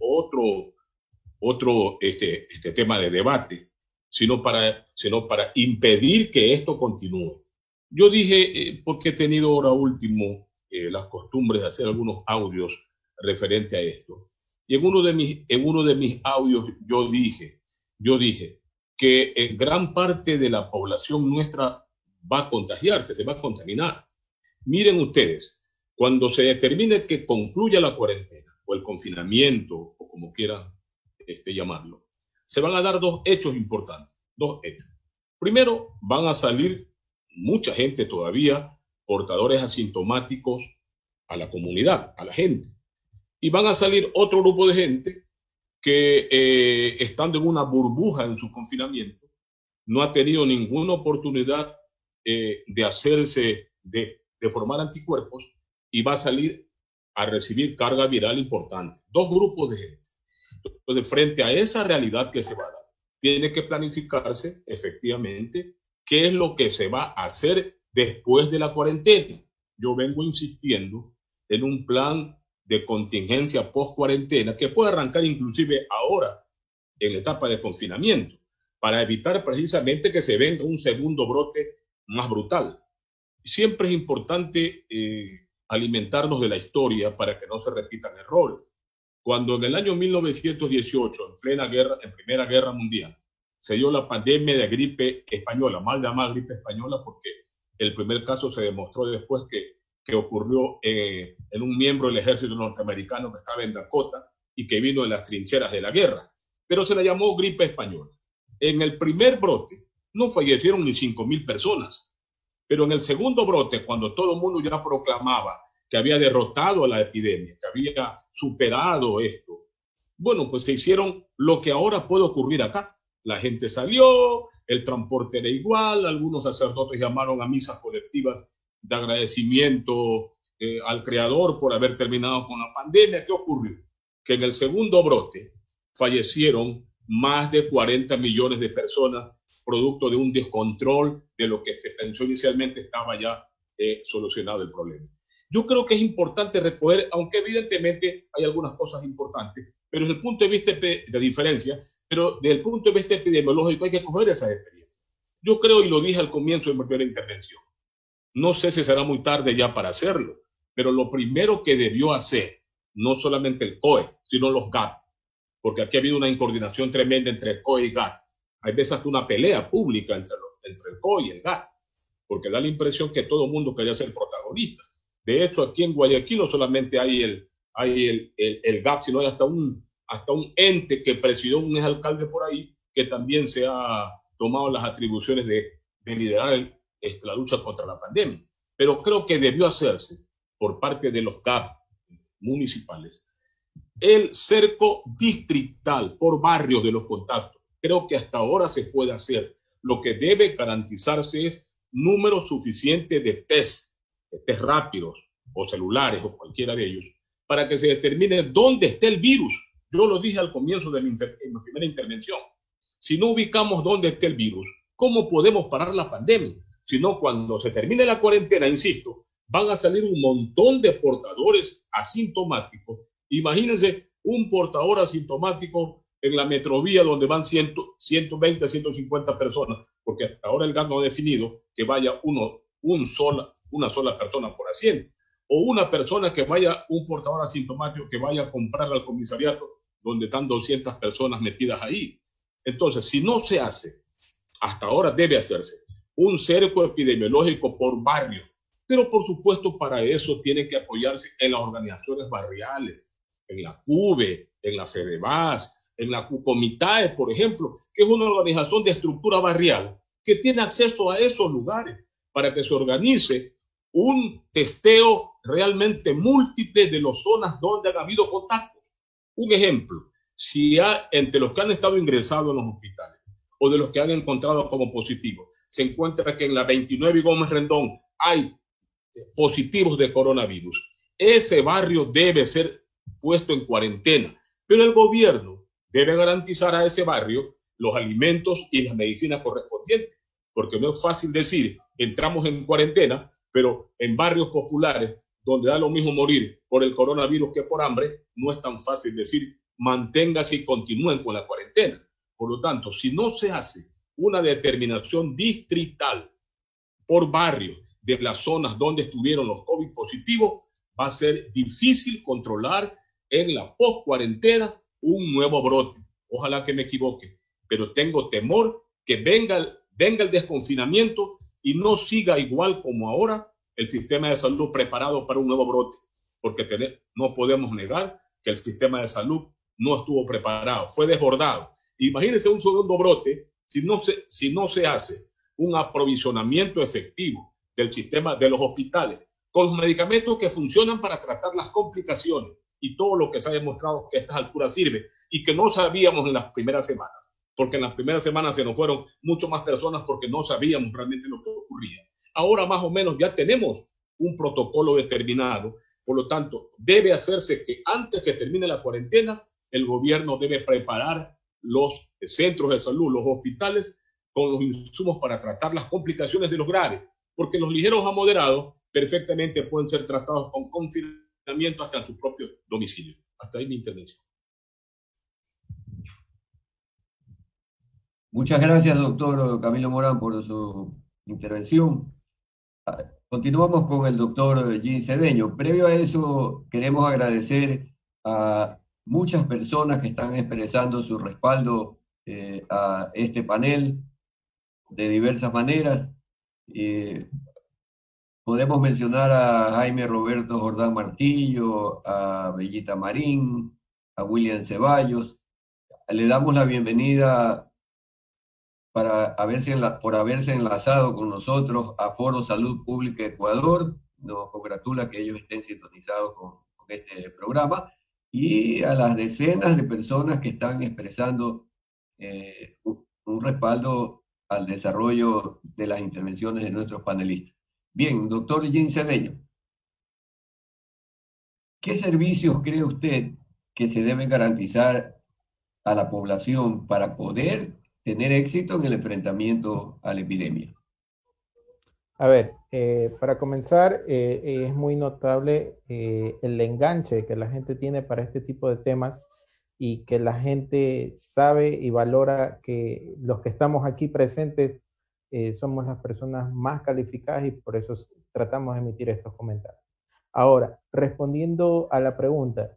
otro tema de debate, sino para impedir que esto continúe. Yo dije, porque he tenido ahora último las costumbres de hacer algunos audios referente a esto, y en uno de mis audios yo dije que gran parte de la población nuestra va a contagiarse, se va a contaminar. Miren ustedes, cuando se determine que concluya la cuarentena o el confinamiento, o como quieran llamarlo, se van a dar dos hechos importantes. Dos hechos. Primero, van a salir mucha gente todavía, portadores asintomáticos a la comunidad, a la gente. Y van a salir otro grupo de gente que estando en una burbuja en su confinamiento, no ha tenido ninguna oportunidad de hacerse, de formar anticuerpos, y va a salir a recibir carga viral importante. Dos grupos de gente. Entonces, frente a esa realidad que se va a dar, tiene que planificarse efectivamente qué es lo que se va a hacer después de la cuarentena. Yo vengo insistiendo en un plan de contingencia post-cuarentena que puede arrancar inclusive ahora en la etapa de confinamiento, para evitar precisamente que se venga un segundo brote más brutal. Siempre es importante alimentarnos de la historia para que no se repitan errores. Cuando en el año 1918, en Primera Guerra Mundial, se dio la pandemia de gripe española, mal llamada gripe española, porque el primer caso se demostró después que ocurrió en un miembro del ejército norteamericano que estaba en Dakota y que vino de las trincheras de la guerra, pero se la llamó gripe española. En el primer brote no fallecieron ni 5,000 personas, pero en el segundo brote, cuando todo el mundo ya proclamaba que había derrotado a la epidemia, que había superado esto, bueno, pues se hicieron lo que ahora puede ocurrir acá. La gente salió, el transporte era igual, algunos sacerdotes llamaron a misas colectivas de agradecimiento al Creador por haber terminado con la pandemia. ¿Qué ocurrió? Que en el segundo brote fallecieron más de 40 millones de personas, producto de un descontrol de lo que se pensó inicialmente estaba ya solucionado el problema. Yo creo que es importante recoger, aunque evidentemente hay algunas cosas importantes, pero desde el punto de vista de diferencia, pero desde el punto de vista epidemiológico hay que coger esas experiencias. Yo creo, y lo dije al comienzo de mi primera intervención, no sé si será muy tarde ya para hacerlo, pero lo primero que debió hacer, no solamente el COE, sino los GAP, porque aquí ha habido una incoordinación tremenda entre el COE y GAP. Hay veces hasta una pelea pública entre el COE y el GAP, porque da la impresión que todo el mundo quería ser protagonista. De hecho, aquí en Guayaquil no solamente hay el GAP, sino hay hasta un ente que presidió un exalcalde por ahí, que también se ha tomado las atribuciones de liderar la lucha contra la pandemia. Pero creo que debió hacerse por parte de los GAP municipales el cerco distrital por barrios de los contactos. Creo que hasta ahora se puede hacer. Lo que debe garantizarse es número suficiente de test rápidos o celulares o cualquiera de ellos, para que se determine dónde está el virus. Yo lo dije al comienzo de mi primera intervención. Si no ubicamos dónde está el virus, ¿cómo podemos parar la pandemia? Si no, cuando se termine la cuarentena, insisto, van a salir un montón de portadores asintomáticos. Imagínense un portador asintomático en la metrovía donde van 120 a 150 personas, porque hasta ahora el GAP no ha definido que vaya una sola persona por asiento, o una persona que vaya, un portador asintomático que vaya a comprar al comisariato donde están 200 personas metidas ahí. Entonces, si no se hace, hasta ahora debe hacerse un cerco epidemiológico por barrio, pero por supuesto para eso tiene que apoyarse en las organizaciones barriales, en la CUBE, en la FEDEBAS, en la CUCOMITAE, por ejemplo, que es una organización de estructura barrial que tiene acceso a esos lugares para que se organice un testeo realmente múltiples de las zonas donde han habido contactos. Un ejemplo, si entre los que han estado ingresados en los hospitales o de los que han encontrado como positivos, se encuentra que en la 29 y Gómez Rendón hay positivos de coronavirus. Ese barrio debe ser puesto en cuarentena, pero el gobierno debe garantizar a ese barrio los alimentos y las medicinas correspondientes, porque no es fácil decir, entramos en cuarentena, pero en barrios populares, donde da lo mismo morir por el coronavirus que por hambre, no es tan fácil decir, manténgase y continúen con la cuarentena. Por lo tanto, si no se hace una determinación distrital por barrio de las zonas donde estuvieron los COVID positivos, va a ser difícil controlar en la post-cuarentena un nuevo brote. Ojalá que me equivoque, pero tengo temor que venga el desconfinamiento y no siga igual como ahora el sistema de salud preparado para un nuevo brote, porque no podemos negar que el sistema de salud no estuvo preparado, fue desbordado. Imagínense un segundo brote si no se hace un aprovisionamiento efectivo del sistema de los hospitales con los medicamentos que funcionan para tratar las complicaciones y todo lo que se ha demostrado que a estas alturas sirve y que no sabíamos en las primeras semanas, porque en las primeras semanas se nos fueron mucho más personas porque no sabíamos realmente lo que ocurría. Ahora más o menos ya tenemos un protocolo determinado, por lo tanto debe hacerse que antes que termine la cuarentena el gobierno debe preparar los centros de salud, los hospitales con los insumos para tratar las complicaciones de los graves, porque los ligeros a moderados perfectamente pueden ser tratados con confinamiento hasta en su propio domicilio. Hasta ahí mi intervención. Muchas gracias, doctor Camilo Morán, por su intervención. Continuamos con el doctor Gin Cedeño. Previo a eso, queremos agradecer a muchas personas que están expresando su respaldo a este panel de diversas maneras. Podemos mencionar a Jaime Roberto Jordán Martillo, a Bellita Marín, a William Ceballos. Le damos la bienvenida por haberse enlazado con nosotros a Foro Salud Pública Ecuador. Nos congratula que ellos estén sintonizados con este programa, y a las decenas de personas que están expresando un respaldo al desarrollo de las intervenciones de nuestros panelistas. Bien, doctor Gin Cedeño, ¿qué servicios cree usted que se deben garantizar a la población para poder tener éxito en el enfrentamiento a la epidemia? A ver, para comenzar, es muy notable el enganche que la gente tiene para este tipo de temas, y que la gente sabe y valora que los que estamos aquí presentes somos las personas más calificadas, y por eso tratamos de emitir estos comentarios. Ahora, respondiendo a la pregunta,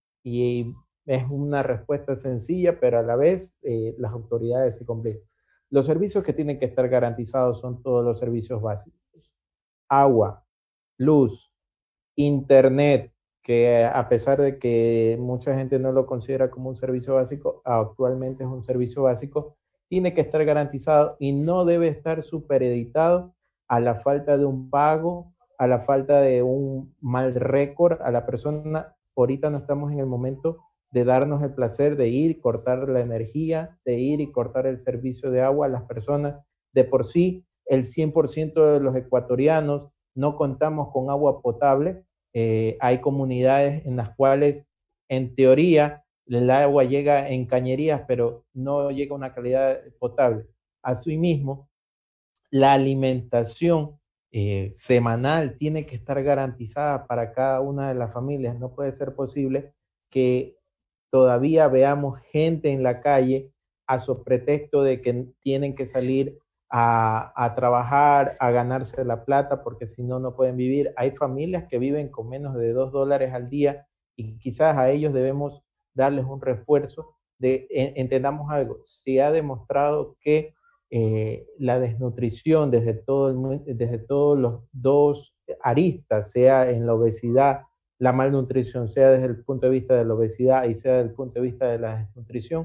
y es una respuesta sencilla, pero a la vez las autoridades se complican. Los servicios que tienen que estar garantizados son todos los servicios básicos: agua, luz, internet, que a pesar de que mucha gente no lo considera como un servicio básico, actualmente es un servicio básico, tiene que estar garantizado y no debe estar supereditado a la falta de un pago, a la falta de un mal récord a la persona. Ahorita no estamos en el momento de darnos el placer de ir y cortar la energía, de ir y cortar el servicio de agua a las personas. De por sí, el 100% de los ecuatorianos no contamos con agua potable. Hay comunidades en las cuales, en teoría, el agua llega en cañerías, pero no llega a una calidad potable. Asimismo, la alimentación semanal tiene que estar garantizada para cada una de las familias. No puede ser posible que todavía veamos gente en la calle a su pretexto de que tienen que salir a trabajar, a ganarse la plata, porque si no, no pueden vivir. Hay familias que viven con menos de $2 al día, y quizás a ellos debemos darles un refuerzo. Entendamos algo, se ha demostrado que la desnutrición desde todos los dos aristas, sea en la obesidad, la malnutrición, sea desde el punto de vista de la obesidad y sea desde el punto de vista de la desnutrición,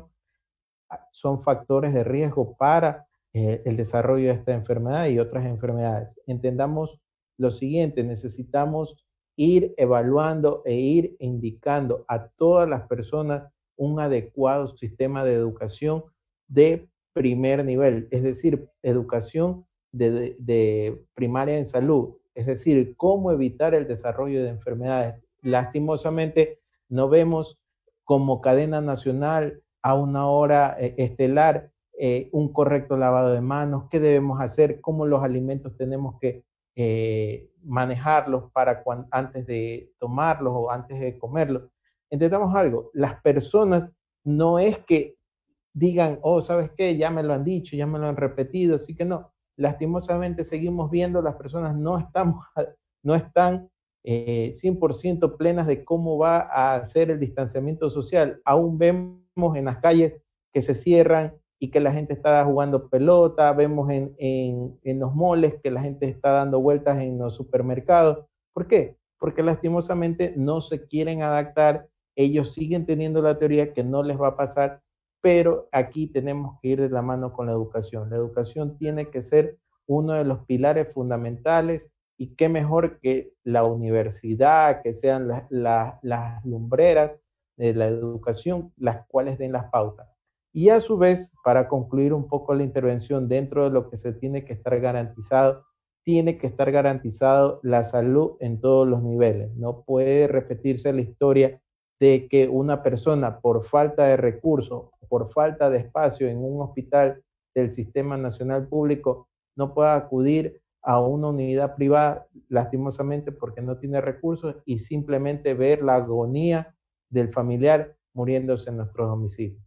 son factores de riesgo para el desarrollo de esta enfermedad y otras enfermedades. Entendamos lo siguiente: necesitamos ir evaluando e ir indicando a todas las personas un adecuado sistema de educación de primer nivel, es decir, educación de primaria en salud, es decir, cómo evitar el desarrollo de enfermedades. Lastimosamente, no vemos como cadena nacional a una hora estelar un correcto lavado de manos, qué debemos hacer, cómo los alimentos tenemos que manejarlos para antes de tomarlos o antes de comerlos. Entendamos algo, las personas no es que digan, oh, ¿sabes qué? Ya me lo han dicho, ya me lo han repetido, así que no. Lastimosamente seguimos viendo, las personas no están 100% plenas de cómo va a ser el distanciamiento social. Aún vemos en las calles que se cierran y que la gente está jugando pelota, vemos en los moles que la gente está dando vueltas en los supermercados. ¿Por qué? Porque lastimosamente no se quieren adaptar, ellos siguen teniendo la teoría que no les va a pasar, pero aquí tenemos que ir de la mano con la educación. La educación tiene que ser uno de los pilares fundamentales y qué mejor que la universidad, que sean las lumbreras de la educación, las cuales den las pautas. Y a su vez, para concluir un poco la intervención, dentro de lo que se tiene que estar garantizado, tiene que estar garantizado la salud en todos los niveles. No puede repetirse la historia de que una persona por falta de recursos, por falta de espacio en un hospital del Sistema Nacional Público, no pueda acudir a una unidad privada, lastimosamente porque no tiene recursos, y simplemente ver la agonía del familiar muriéndose en nuestros domicilios.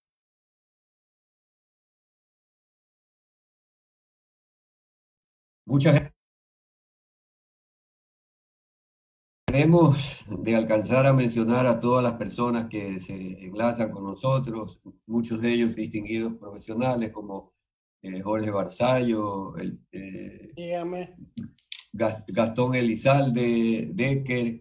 Muchas gracias. Queremos de alcanzar a mencionar a todas las personas que se enlazan con nosotros, muchos de ellos distinguidos profesionales como Jorge Barzallo, Gastón Elizalde, Decker,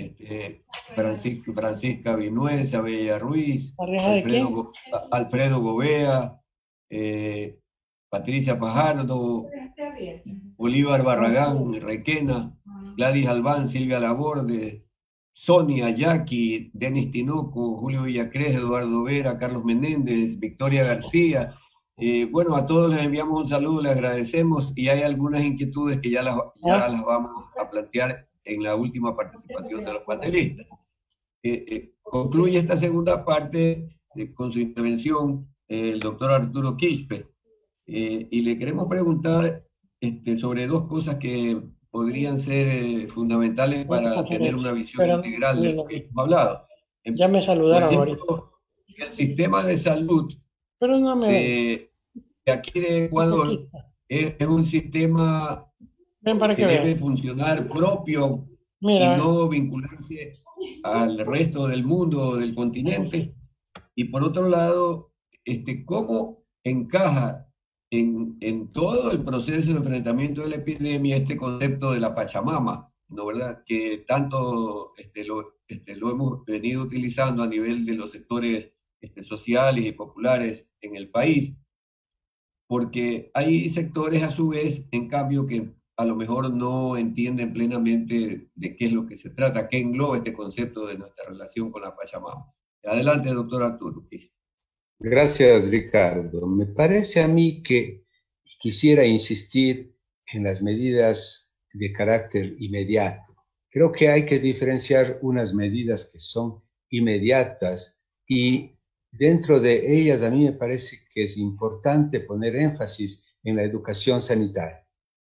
Francisca Vinuesa, Bella Ruiz, Alfredo Gobea, Patricia Pajardo, Bolívar Barragán, Requena, Gladys Albán, Silvia Laborde, Sonia, Jackie, Denis Tinoco, Julio Villacrés, Eduardo Vera, Carlos Menéndez, Victoria García. Bueno, a todos les enviamos un saludo, les agradecemos y hay algunas inquietudes que ya las vamos a plantear en la última participación de los panelistas. Concluye esta segunda parte con su intervención el doctor Arturo Quispe y le queremos preguntar sobre dos cosas que podrían ser fundamentales para tener una visión integral de lo que hemos hablado. Ya me saludaron ahorita. El sistema de salud de aquí de Ecuador es un sistema que debe funcionar propio y no vincularse al resto del mundo o del continente. Y por otro lado, ¿cómo encaja en todo el proceso de enfrentamiento de la epidemia este concepto de la Pachamama, ¿no verdad? Que tanto lo hemos venido utilizando a nivel de los sectores sociales y populares en el país, porque hay sectores a su vez, en cambio, que a lo mejor no entienden plenamente de qué es lo que se trata, qué engloba este concepto de nuestra relación con la Pachamama. Adelante, doctor Arturo. Gracias, Ricardo. Me parece a mí que quisiera insistir en las medidas de carácter inmediato. Creo que hay que diferenciar unas medidas que son inmediatas y dentro de ellas a mí me parece que es importante poner énfasis en la educación sanitaria.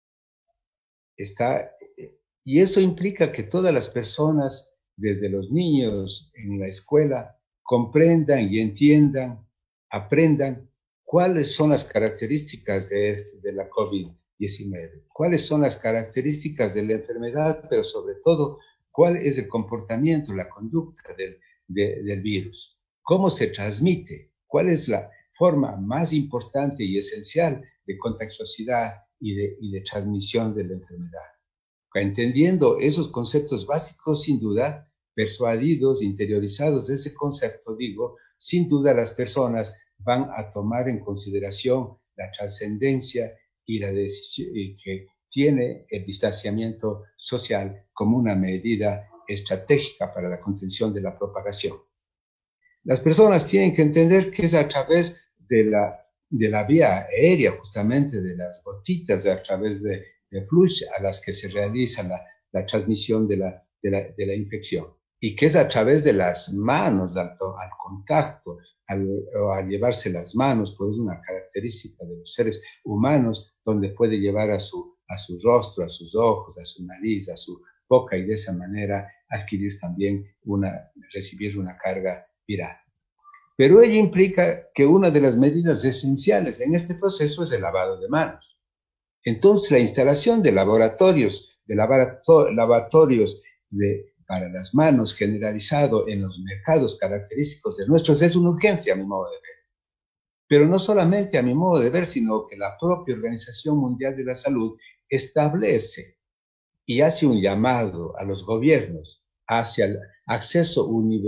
Y eso implica que todas las personas, desde los niños en la escuela, comprendan y entiendan, aprendan cuáles son las características de la COVID-19, cuáles son las características de la enfermedad, pero sobre todo, cuál es el comportamiento, la conducta del virus, cómo se transmite, cuál es la forma más importante y esencial de contagiosidad y de transmisión de la enfermedad. Entendiendo esos conceptos básicos, sin duda, persuadidos, interiorizados de ese concepto, digo, sin duda las personas van a tomar en consideración la trascendencia y la decisión que tiene el distanciamiento social como una medida estratégica para la contención de la propagación. Las personas tienen que entender que es a través de la vía aérea, justamente de las gotitas, a través de flush a las que se realiza la transmisión de la infección, y que es a través de las manos, al contacto, o al llevarse las manos, pues es una característica de los seres humanos, donde puede llevar a su rostro, a sus ojos, a su nariz, a su boca, y de esa manera adquirir también recibir una carga viral. Pero ello implica que una de las medidas esenciales en este proceso es el lavado de manos. Entonces, la instalación de laboratorios para las manos generalizado en los mercados característicos de nuestros es una urgencia, a mi modo de ver. Pero no solamente a mi modo de ver, sino que la propia Organización Mundial de la Salud establece y hace un llamado a los gobiernos hacia el acceso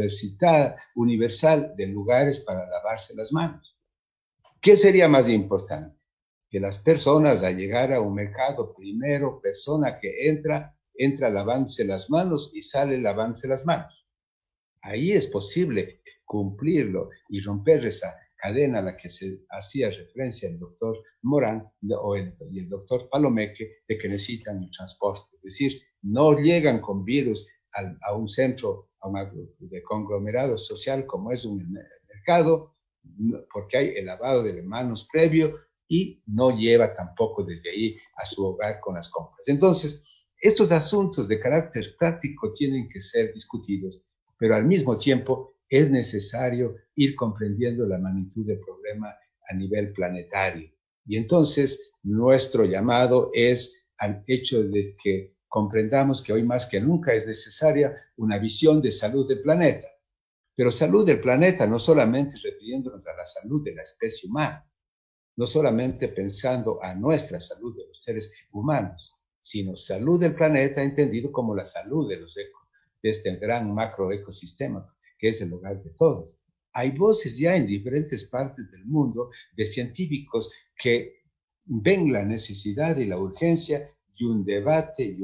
universal de lugares para lavarse las manos. ¿Qué sería más importante? Que las personas, al llegar a un mercado, primero, persona que entra lavándose las manos y sale lavándose las manos. Ahí es posible cumplirlo y romper esa cadena a la que se hacía referencia el doctor Morán y el doctor Palomeque, de que necesitan el transporte. Es decir, no llegan con virus a un centro, de conglomerado social como es un mercado, porque hay el lavado de manos previo y no lleva tampoco desde ahí a su hogar con las compras. Entonces, estos asuntos de carácter práctico tienen que ser discutidos, pero al mismo tiempo es necesario ir comprendiendo la magnitud del problema a nivel planetario. Y entonces nuestro llamado es al hecho de que comprendamos que hoy más que nunca es necesaria una visión de salud del planeta. Pero salud del planeta no solamente refiriéndonos a la salud de la especie humana, no solamente pensando a nuestra salud de los seres humanos, sino salud del planeta entendido como la salud de este gran macroecosistema que es el hogar de todos. Hay voces ya en diferentes partes del mundo de científicos que ven la necesidad y la urgencia de un debate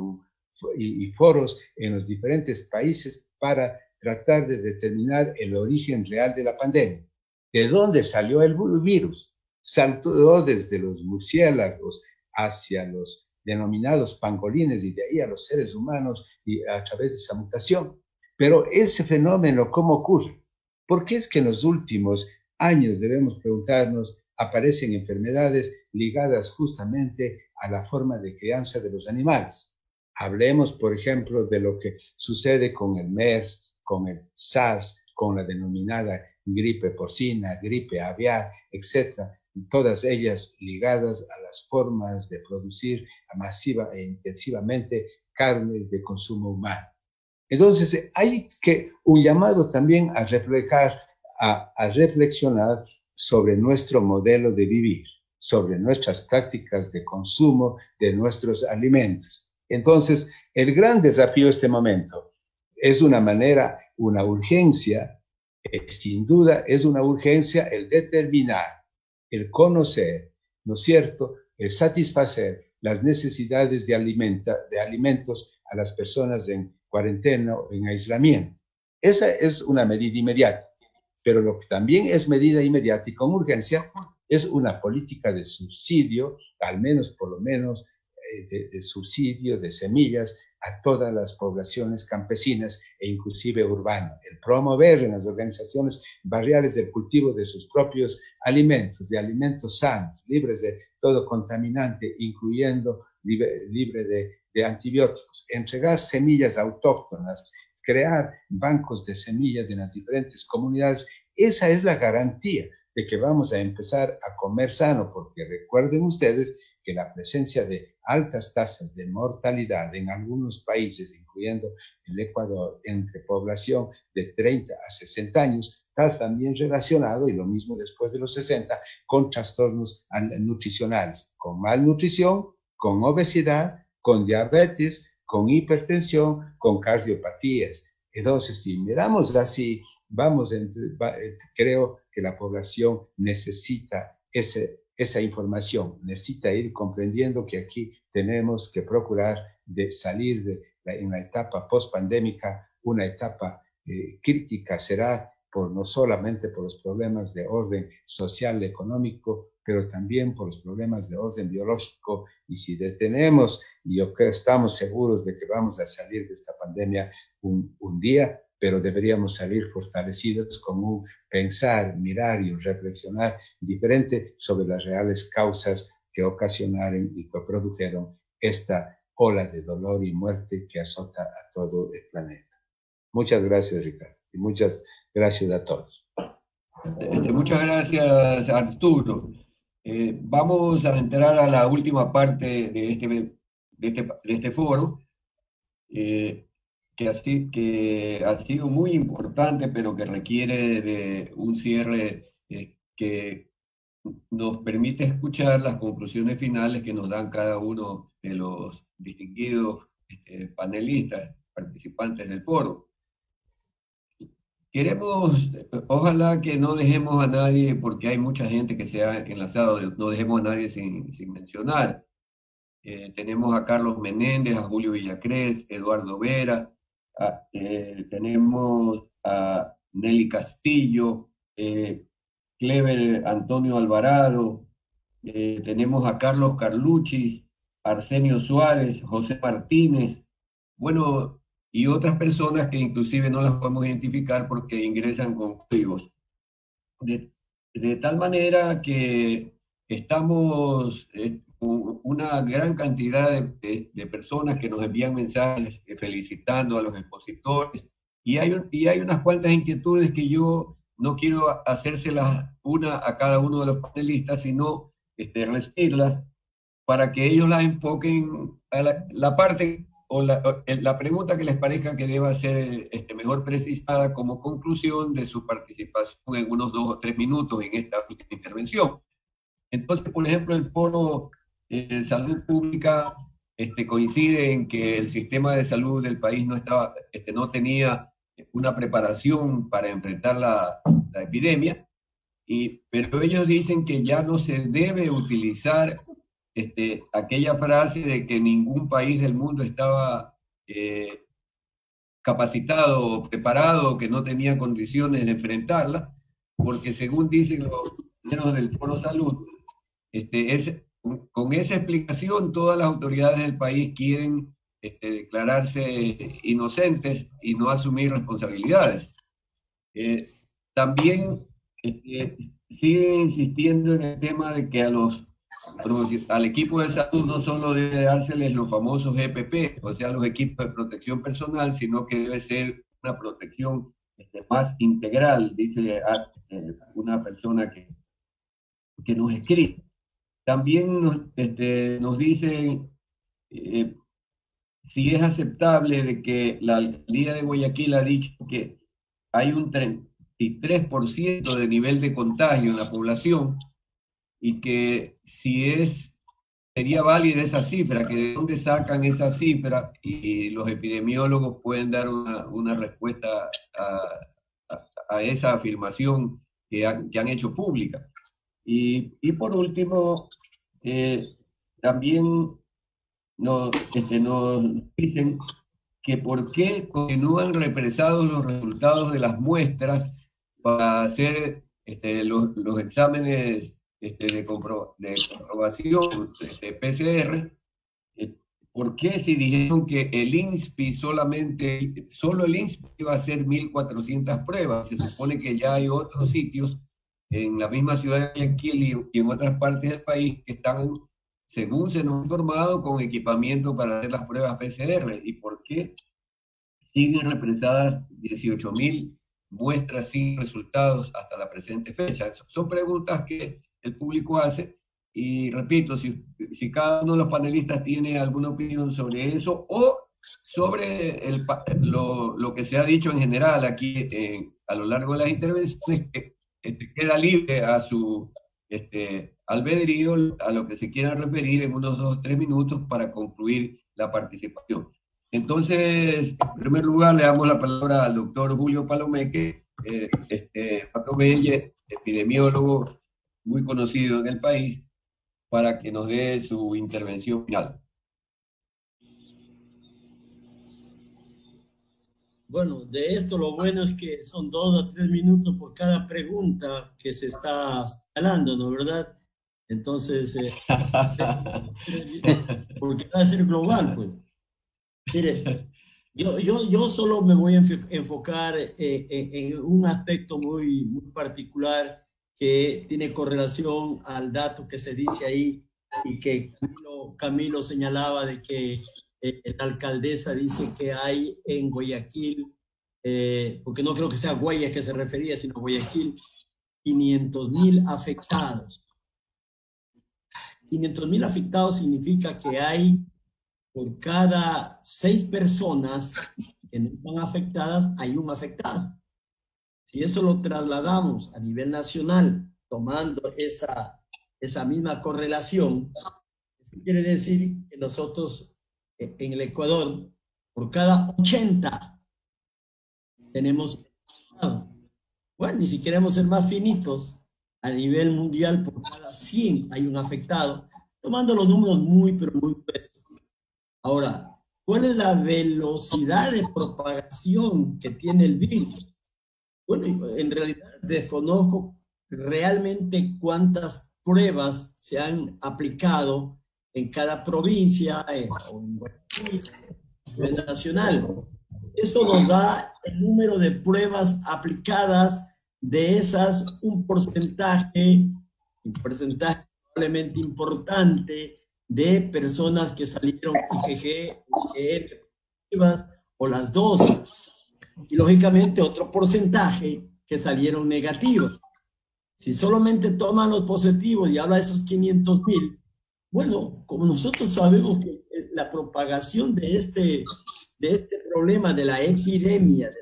y foros en los diferentes países para tratar de determinar el origen real de la pandemia. ¿De dónde salió el virus? Saltó desde los murciélagos hacia los denominados pangolines y de ahí a los seres humanos y a través de esa mutación. Pero ese fenómeno, ¿cómo ocurre? ¿Por qué es que en los últimos años, debemos preguntarnos, aparecen enfermedades ligadas justamente a la forma de crianza de los animales? Hablemos, por ejemplo, de lo que sucede con el MERS, con el SARS, con la denominada gripe porcina, gripe aviar, etc., todas ellas ligadas a las formas de producir masiva e intensivamente carne de consumo humano. Entonces, hay un llamado también a reflexionar sobre nuestro modelo de vivir, sobre nuestras prácticas de consumo de nuestros alimentos. Entonces, el gran desafío de este momento es una urgencia, sin duda es una urgencia el determinar, el conocer, ¿no es cierto?, el satisfacer las necesidades de alimentos a las personas en cuarentena o en aislamiento. Esa es una medida inmediata, pero lo que también es medida inmediata y con urgencia es una política de subsidio, al menos por lo menos de subsidio de semillas a todas las poblaciones campesinas e inclusive urbanas, el promover en las organizaciones barriales el cultivo de sus propios alimentos, de alimentos sanos, libres de todo contaminante, incluyendo libre de antibióticos, entregar semillas autóctonas, crear bancos de semillas en las diferentes comunidades. Esa es la garantía de que vamos a empezar a comer sano, porque recuerden ustedes que la presencia de altas tasas de mortalidad en algunos países, incluyendo el Ecuador, entre población de 30 a 60 años, está también relacionado, y lo mismo después de los 60, con trastornos nutricionales, con malnutrición, con obesidad, con diabetes, con hipertensión, con cardiopatías. Entonces, si miramos así, creo que la población necesita ese esa información, necesita ir comprendiendo que aquí tenemos que procurar de salir en la etapa post-pandémica, una etapa crítica será no solamente por los problemas de orden social, económico, pero también por los problemas de orden biológico. Y si detenemos, y yo creo que estamos seguros de que vamos a salir de esta pandemia un día, pero deberíamos salir fortalecidos con un pensar, mirar y reflexionar diferente sobre las reales causas que ocasionaron y que produjeron esta ola de dolor y muerte que azota a todo el planeta. Muchas gracias, Ricardo, y muchas gracias a todos. Muchas gracias, Arturo. Vamos a entrar a la última parte de este foro, que ha sido muy importante, pero que requiere de un cierre que nos permite escuchar las conclusiones finales que nos dan cada uno de los distinguidos panelistas, participantes del foro. Ojalá que no dejemos a nadie, porque hay mucha gente que se ha enlazado, no dejemos a nadie sin mencionar. Tenemos a Carlos Menéndez, a Julio Villacrés, Eduardo Vera, tenemos a Nelly Castillo, Clever Antonio Alvarado, tenemos a Carlos Carluchis, Arsenio Suárez, José Martínez, bueno, y otras personas que inclusive no las podemos identificar porque ingresan con códigos. De tal manera que estamos con una gran cantidad de personas que nos envían mensajes felicitando a los expositores, y hay unas cuantas inquietudes que yo no quiero hacérselas una a cada uno de los panelistas, sino resumirlas para que ellos las enfoquen a la parte o la pregunta que les parezca que deba ser mejor precisada como conclusión de su participación en unos 2 o 3 minutos en esta última intervención. Entonces, por ejemplo, el foro de salud pública coincide en que el sistema de salud del país no tenía una preparación para enfrentar la epidemia, pero ellos dicen que ya no se debe utilizar aquella frase de que ningún país del mundo estaba capacitado o preparado, que no tenía condiciones de enfrentarla, porque según dicen los miembros del Foro Salud, con esa explicación todas las autoridades del país quieren declararse inocentes y no asumir responsabilidades. También siguen insistiendo en el tema de que al equipo de salud no solo debe dárseles los famosos EPP, o sea, los equipos de protección personal, sino que debe ser una protección más integral, dice una persona que nos escribe. También nos dicen si es aceptable de que la alcaldía de Guayaquil ha dicho que hay un 33% de nivel de contagio en la población, y que sería válida esa cifra, que de dónde sacan esa cifra, y los epidemiólogos pueden dar una respuesta a esa afirmación que han hecho pública. Y por último, también nos dicen que por qué continúan represados los resultados de las muestras para hacer los exámenes de comprobación de PCR. ¿Por qué si dijeron que el INSPI solo el INSPI iba a hacer 1.400 pruebas? Se supone que ya hay otros sitios en la misma ciudad de Guayaquil y en otras partes del país que están, según se nos ha informado, con equipamiento para hacer las pruebas PCR. ¿Y por qué siguen represadas 18.000 muestras sin resultados hasta la presente fecha? Son preguntas que el público hace, y repito, si cada uno de los panelistas tiene alguna opinión sobre eso o sobre lo que se ha dicho en general aquí a lo largo de las intervenciones, que queda libre a su albedrío a lo que se quiera referir en unos 2 o 3 minutos para concluir la participación. Entonces, en primer lugar, le damos la palabra al doctor Julio Palomeque, epidemiólogo muy conocido en el país, para que nos dé su intervención final. Bueno, de esto lo bueno es que son 2 a 3 minutos por cada pregunta que se está hablando, ¿no es verdad? Entonces, porque va a ser global, pues. Mire, yo solo me voy a enfocar en un aspecto muy, muy particular que tiene correlación al dato que se dice ahí y que Camilo señalaba de que la alcaldesa dice que hay en Guayaquil, porque no creo que sea Guayas que se refería, sino Guayaquil, 500.000 afectados. 500.000 afectados significa que hay por cada 6 personas que no están afectadas, hay un afectado. Si eso lo trasladamos a nivel nacional, tomando esa misma correlación, eso quiere decir que nosotros en el Ecuador, por cada 80 tenemos afectado. Bueno, ni si queremos ser más finitos, a nivel mundial, por cada 100 hay un afectado, tomando los números muy, pero muy presos. Ahora, ¿cuál es la velocidad de propagación que tiene el virus? Bueno, en realidad desconozco realmente cuántas pruebas se han aplicado en cada provincia o en nivel nacional. Eso nos da el número de pruebas aplicadas, de esas un porcentaje probablemente importante de personas que salieron IgG, positivas o las dos. Y lógicamente otro porcentaje que salieron negativos. Si solamente toman los positivos y habla de esos 500.000, bueno, como nosotros sabemos que la propagación de este problema de la epidemia,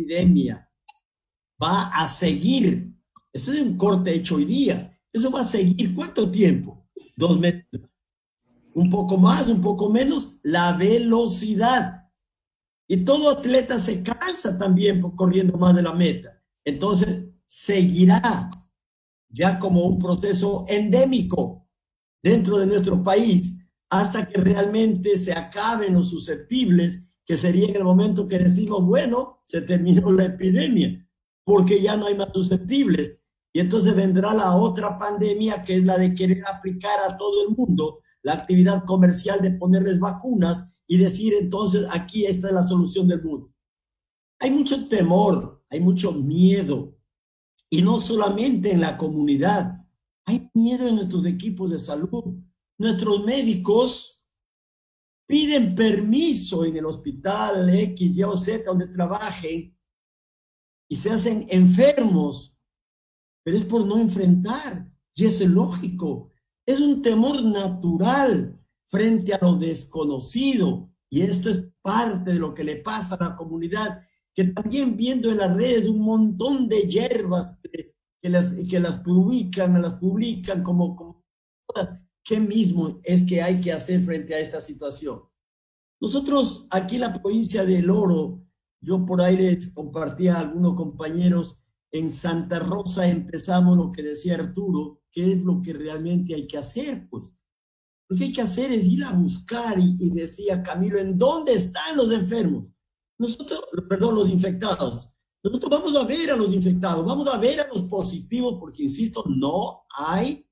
va a seguir. Eso es un corte hecho hoy día. Eso va a seguir ¿cuánto tiempo? 2 meses. Un poco más, un poco menos, la velocidad. Y todo atleta se cansa también por corriendo más de la meta. Entonces, seguirá ya como un proceso endémico dentro de nuestro país hasta que realmente se acaben los susceptibles, que sería en el momento que decimos, bueno, se terminó la epidemia, porque ya no hay más susceptibles. Y entonces vendrá la otra pandemia, que es la de querer aplicar a todo el mundo la actividad comercial de ponerles vacunas y decir entonces aquí esta es la solución del mundo. Hay mucho temor, hay mucho miedo, y no solamente en la comunidad, hay miedo en nuestros equipos de salud. Nuestros médicos piden permiso en el hospital X, Y o Z donde trabajen y se hacen enfermos, pero es por no enfrentar, y eso es lógico. Es un temor natural frente a lo desconocido, y esto es parte de lo que le pasa a la comunidad, que también viendo en las redes un montón de hierbas que las publican como ¿qué mismo es que hay que hacer frente a esta situación? Nosotros aquí en la provincia del Oro, yo por ahí les compartía a algunos compañeros, en Santa Rosa empezamos lo que decía Arturo, ¿qué es lo que realmente hay que hacer? Pues lo que hay que hacer es ir a buscar, y decía Camilo, ¿en dónde están los enfermos? Nosotros, perdón, los infectados. Nosotros vamos a ver a los infectados, vamos a ver a los positivos, porque insisto, no hay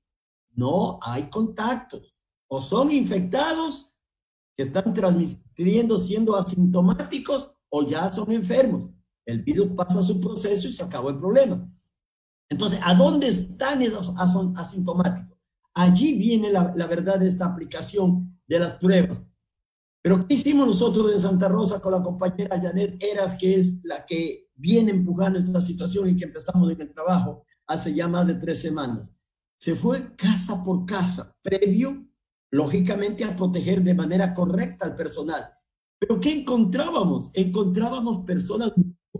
contactos. O son infectados que están transmitiendo siendo asintomáticos, o ya son enfermos. El virus pasa su proceso y se acabó el problema. Entonces, ¿a dónde están esos asintomáticos? Allí viene la verdad de esta aplicación de las pruebas. Pero ¿qué hicimos nosotros en Santa Rosa con la compañera Janet Eras, que es la que viene empujando esta situación y que empezamos en el trabajo hace ya más de 3 semanas? Se fue casa por casa, previo, lógicamente, a proteger de manera correcta al personal. ¿Pero qué encontrábamos? Encontrábamos personas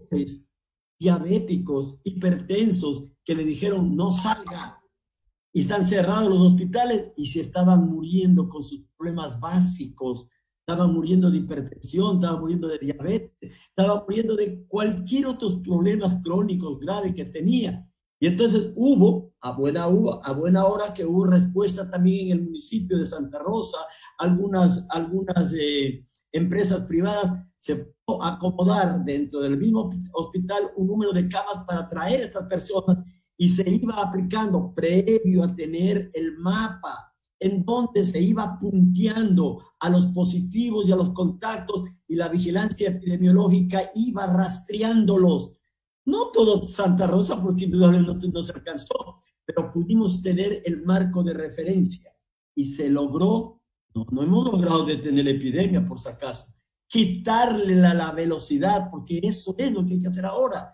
diabéticos, hipertensos, que le dijeron no salga, y están cerrados los hospitales, y se estaban muriendo con sus problemas básicos, estaban muriendo de hipertensión, estaban muriendo de diabetes, estaban muriendo de cualquier otros problemas crónicos graves que tenía. Y entonces a buena hora que hubo respuesta también en el municipio de Santa Rosa, algunas empresas privadas se pudo acomodar dentro del mismo hospital un número de camas para traer a estas personas y se iba aplicando previo a tener el mapa en donde se iba punteando a los positivos y a los contactos y la vigilancia epidemiológica iba rastreándolos. No todo Santa Rosa, porque indudablemente no se alcanzó, pero pudimos tener el marco de referencia y se logró, no hemos logrado detener la epidemia por si acaso, quitarle la velocidad, porque eso es lo que hay que hacer ahora,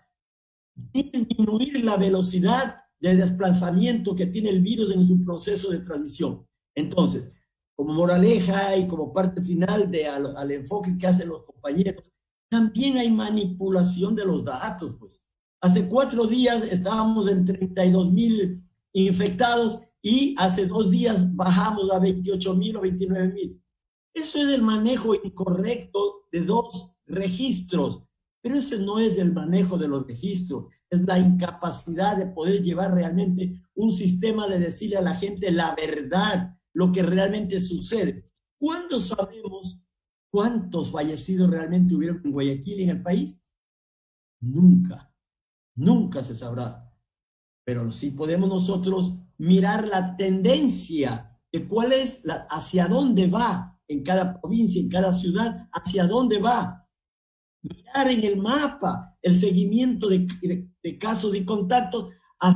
disminuir la velocidad de desplazamiento que tiene el virus en su proceso de transmisión. Entonces, como moraleja y como parte final al enfoque que hacen los compañeros, también hay manipulación de los datos, pues. Hace 4 días estábamos en 32,000 infectados y hace 2 días bajamos a 28,000 o 29,000. Eso es el manejo incorrecto de 2 registros, pero ese no es el manejo de los registros, es la incapacidad de poder llevar realmente un sistema de decirle a la gente la verdad, lo que realmente sucede. ¿Cuándo sabemos cuántos fallecidos realmente hubieron en Guayaquil y en el país? Nunca, nunca se sabrá. Pero sí podemos nosotros mirar la tendencia de cuál es, hacia dónde va en cada provincia, en cada ciudad, hacia dónde va. Mirar en el mapa el seguimiento de casos y contactos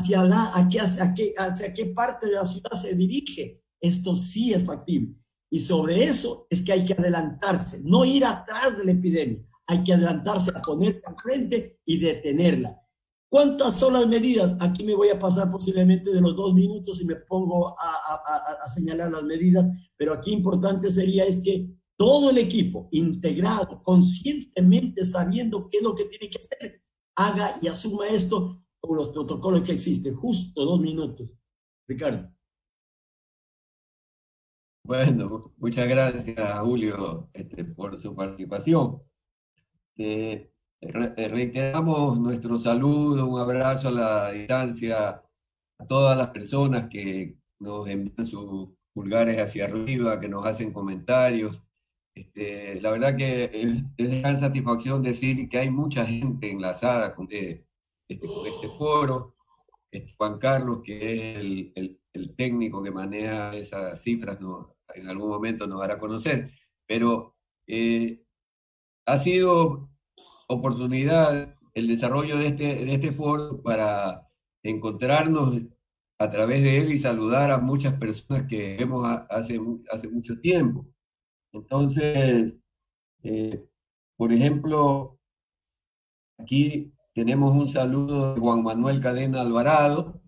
hacia qué parte de la ciudad se dirige. Esto sí es factible. Y sobre eso es que hay que adelantarse, no ir atrás de la epidemia. Hay que adelantarse a ponerse al frente y detenerla. ¿Cuántas son las medidas? Aquí me voy a pasar posiblemente de los 2 minutos y me pongo a señalar las medidas, pero aquí importante sería es que todo el equipo integrado, conscientemente sabiendo qué es lo que tiene que hacer, haga y asuma esto con los protocolos que existen. Justo 2 minutos. Ricardo. Bueno, muchas gracias, Julio, por su participación. Reiteramos nuestro saludo, un abrazo a la distancia a todas las personas que nos envían sus pulgares hacia arriba, que nos hacen comentarios. La verdad que es de gran satisfacción decir que hay mucha gente enlazada con este foro. Juan Carlos, que es el técnico que maneja esas cifras, en algún momento nos dará a conocer, pero ha sido oportunidad el desarrollo de este foro para encontrarnos a través de él y saludar a muchas personas que vemos hace mucho tiempo. Entonces, por ejemplo, aquí tenemos un saludo de Juan Manuel Cadena Alvarado,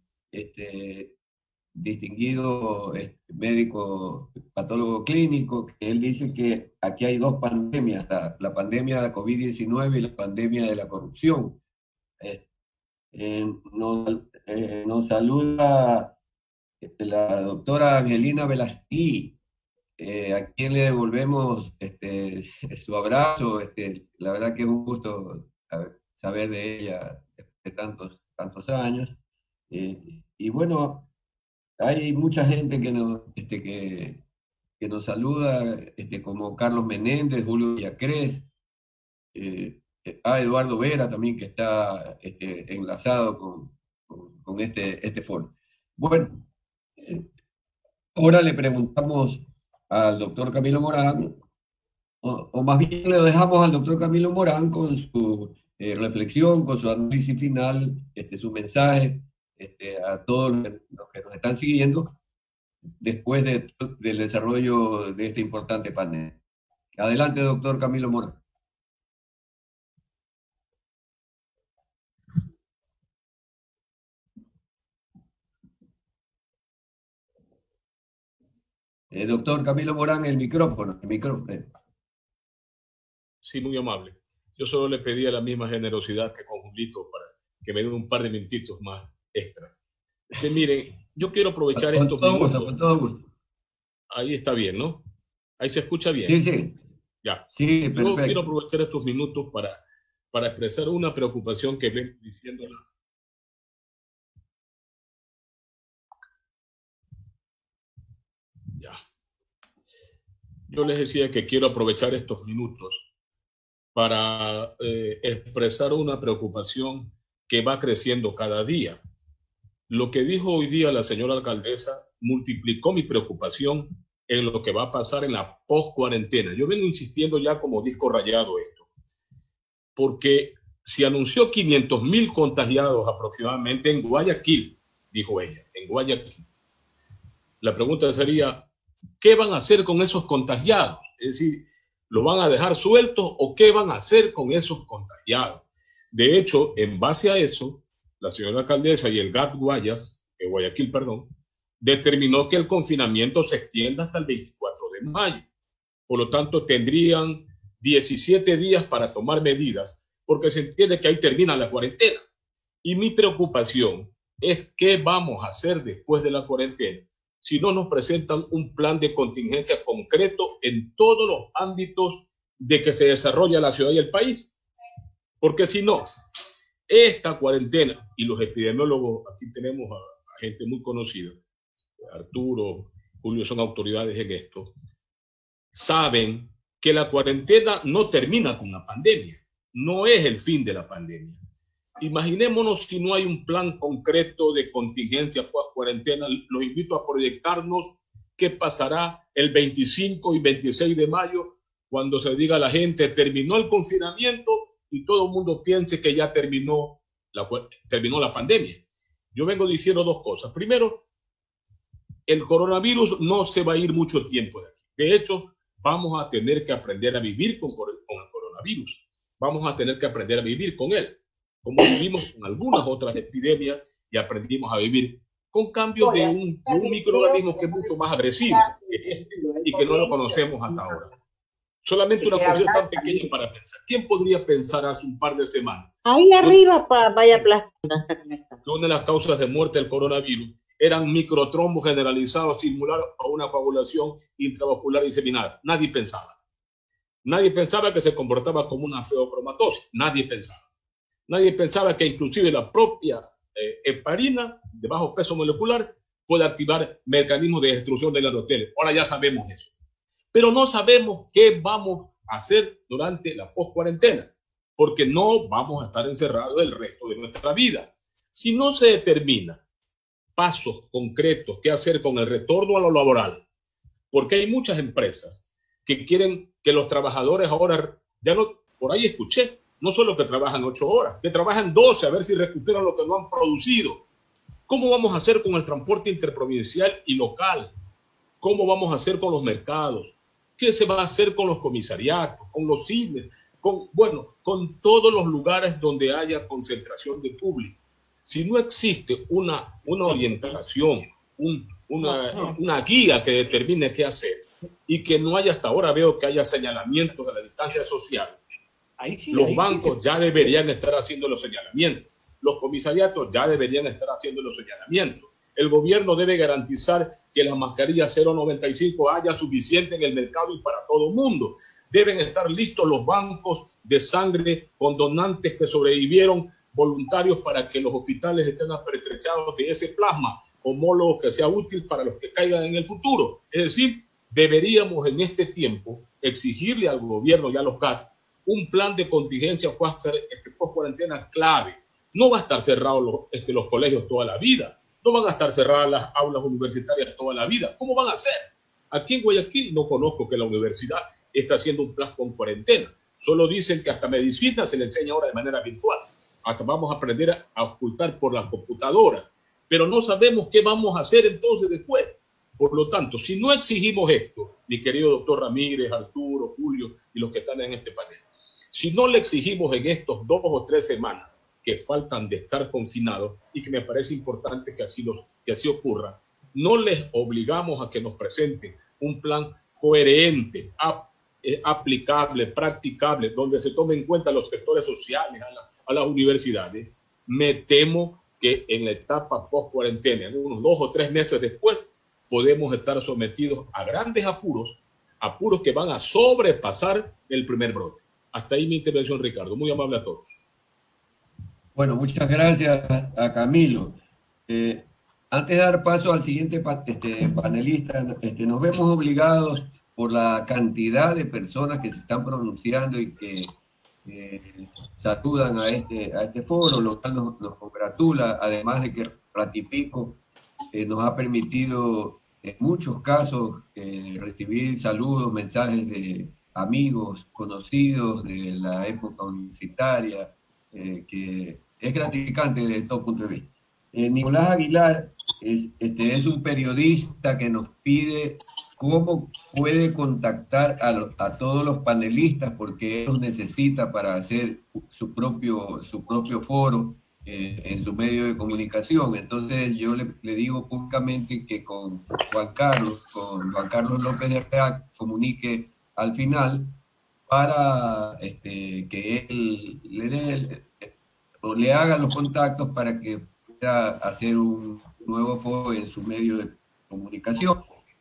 distinguido médico patólogo clínico, que él dice que aquí hay 2 pandemias, la pandemia de la COVID-19 y la pandemia de la corrupción. Nos saluda la doctora Angelina Velastí, a quien le devolvemos su abrazo. La verdad que es un gusto saber de ella de tantos años. Y bueno, hay mucha gente que nos saluda, como Carlos Menéndez, Julio Villacrés, a Eduardo Vera también, que está enlazado con este foro. Bueno, ahora le preguntamos al doctor Camilo Morán, o más bien le dejamos al doctor Camilo Morán con su reflexión, con su análisis final, su mensaje a todos los que nos están siguiendo después del desarrollo de este importante panel. Adelante, doctor Camilo Morán. Doctor Camilo Morán, el micrófono. Sí, muy amable. Yo solo le pedía la misma generosidad que con Julito para que me dé un par de minutitos más extra. Miren, yo quiero aprovechar estos minutos. Con todo gusto. Ahí está bien, ¿no? Ahí se escucha bien. Sí, sí. Ya. Sí, perfecto. Yo quiero aprovechar estos minutos para expresar una preocupación que ven diciéndola Ya. Yo les decía que quiero aprovechar estos minutos para expresar una preocupación que va creciendo cada día. Lo que dijo hoy día la señora alcaldesa multiplicó mi preocupación en lo que va a pasar en la post-cuarentena. Yo vengo insistiendo ya como disco rayado esto, porque se anunció 500.000 contagiados aproximadamente en Guayaquil, dijo ella, en Guayaquil. La pregunta sería, ¿qué van a hacer con esos contagiados? Es decir, ¿lo van a dejar sueltos o qué van a hacer con esos contagiados? De hecho, en base a eso, la señora alcaldesa y el GAT Guayaquil, determinó que el confinamiento se extienda hasta el 24 de mayo. Por lo tanto, tendrían 17 días para tomar medidas, porque se entiende que ahí termina la cuarentena. Y mi preocupación es qué vamos a hacer después de la cuarentena si no nos presentan un plan de contingencia concreto en todos los ámbitos de que se desarrolla la ciudad y el país. Porque si no, esta cuarentena, y los epidemiólogos, aquí tenemos a gente muy conocida, Arturo, Julio son autoridades en esto, saben que la cuarentena no termina con la pandemia, no es el fin de la pandemia. Imaginémonos si no hay un plan concreto de contingencia post-cuarentena. Los invito a proyectarnos qué pasará el 25 y 26 de mayo cuando se diga a la gente terminó el confinamiento y todo el mundo piense que ya terminó la pandemia. Yo vengo diciendo dos cosas. Primero, el coronavirus no se va a ir mucho tiempo de aquí. De hecho, vamos a tener que aprender a vivir con el coronavirus. Vamos a tener que aprender a vivir con él, como vivimos con algunas otras epidemias y aprendimos a vivir con cambios de un microorganismo que es mucho más agresivo que este y que no lo conocemos hasta ahora. Solamente una cuestión tan pequeña para pensar. ¿Quién podría pensar hace un par de semanas? Ahí arriba, vaya plástica. Que una de las causas de muerte del coronavirus eran microtrombos generalizados similares a una coagulación intravascular diseminada. Nadie pensaba. Nadie pensaba que se comportaba como una feocromatosis. Nadie pensaba. Nadie pensaba que inclusive la propia heparina de bajo peso molecular puede activar mecanismos de destrucción del endotelio. Ahora ya sabemos eso. Pero no sabemos qué vamos a hacer durante la post-cuarentena, porque no vamos a estar encerrados el resto de nuestra vida. Si no se determina pasos concretos, qué hacer con el retorno a lo laboral, porque hay muchas empresas que quieren que los trabajadores ahora, ya no, por ahí escuché, no solo que trabajan 8 horas, que trabajan 12 a ver si recuperan lo que no han producido. ¿Cómo vamos a hacer con el transporte interprovincial y local? ¿Cómo vamos a hacer con los mercados? ¿Qué se va a hacer con los comisariatos, con los cines, con todos los lugares donde haya concentración de público? Si no existe una orientación, una guía que determine qué hacer y que no haya hasta ahora, veo que haya señalamientos de la distancia social. Los bancos ya deberían estar haciendo los señalamientos. Los comisariatos ya deberían estar haciendo los señalamientos. El gobierno debe garantizar que las mascarillas 0,95 haya suficiente en el mercado y para todo el mundo. Deben estar listos los bancos de sangre con donantes que sobrevivieron voluntarios para que los hospitales estén apertrechados de ese plasma homólogo que sea útil para los que caigan en el futuro. Es decir, deberíamos en este tiempo exigirle al gobierno y a los GAT un plan de contingencia post-cuarentena clave. No va a estar cerrados los colegios toda la vida. No van a estar cerradas las aulas universitarias toda la vida. ¿Cómo van a hacer? Aquí en Guayaquil no conozco que la universidad está haciendo un plan con cuarentena. Solo dicen que hasta medicina se le enseña ahora de manera virtual. Hasta vamos a aprender a ocultar por la computadora. Pero no sabemos qué vamos a hacer entonces después. Por lo tanto, si no exigimos esto, mi querido doctor Ramírez, Arturo, Julio y los que están en este panel, si no le exigimos en estos 2 o 3 semanas que faltan de estar confinados y que me parece importante que así ocurra, no les obligamos a que nos presenten un plan coherente, aplicable, practicable, donde se tomen en cuenta los sectores sociales, a las universidades. Me temo que en la etapa post-cuarentena, en unos 2 o 3 meses después, podemos estar sometidos a grandes apuros que van a sobrepasar el primer brote. Hasta ahí mi intervención, Ricardo. Muy amable a todos. Bueno, muchas gracias a Camilo. Antes de dar paso al siguiente panelista, nos vemos obligados por la cantidad de personas que se están pronunciando y que saludan a este foro, lo cual nos congratula, además de que ratifico, nos ha permitido en muchos casos recibir saludos, mensajes de amigos, conocidos de la época universitaria, que es gratificante desde todo punto de vista. Nicolás Aguilar es un periodista que nos pide cómo puede contactar a todos los panelistas, porque él los necesita para hacer su propio foro en su medio de comunicación. Entonces yo le digo públicamente que con Juan Carlos López de Reac comunique al final para que él le haga los contactos para que pueda hacer un nuevo foro en su medio de comunicación.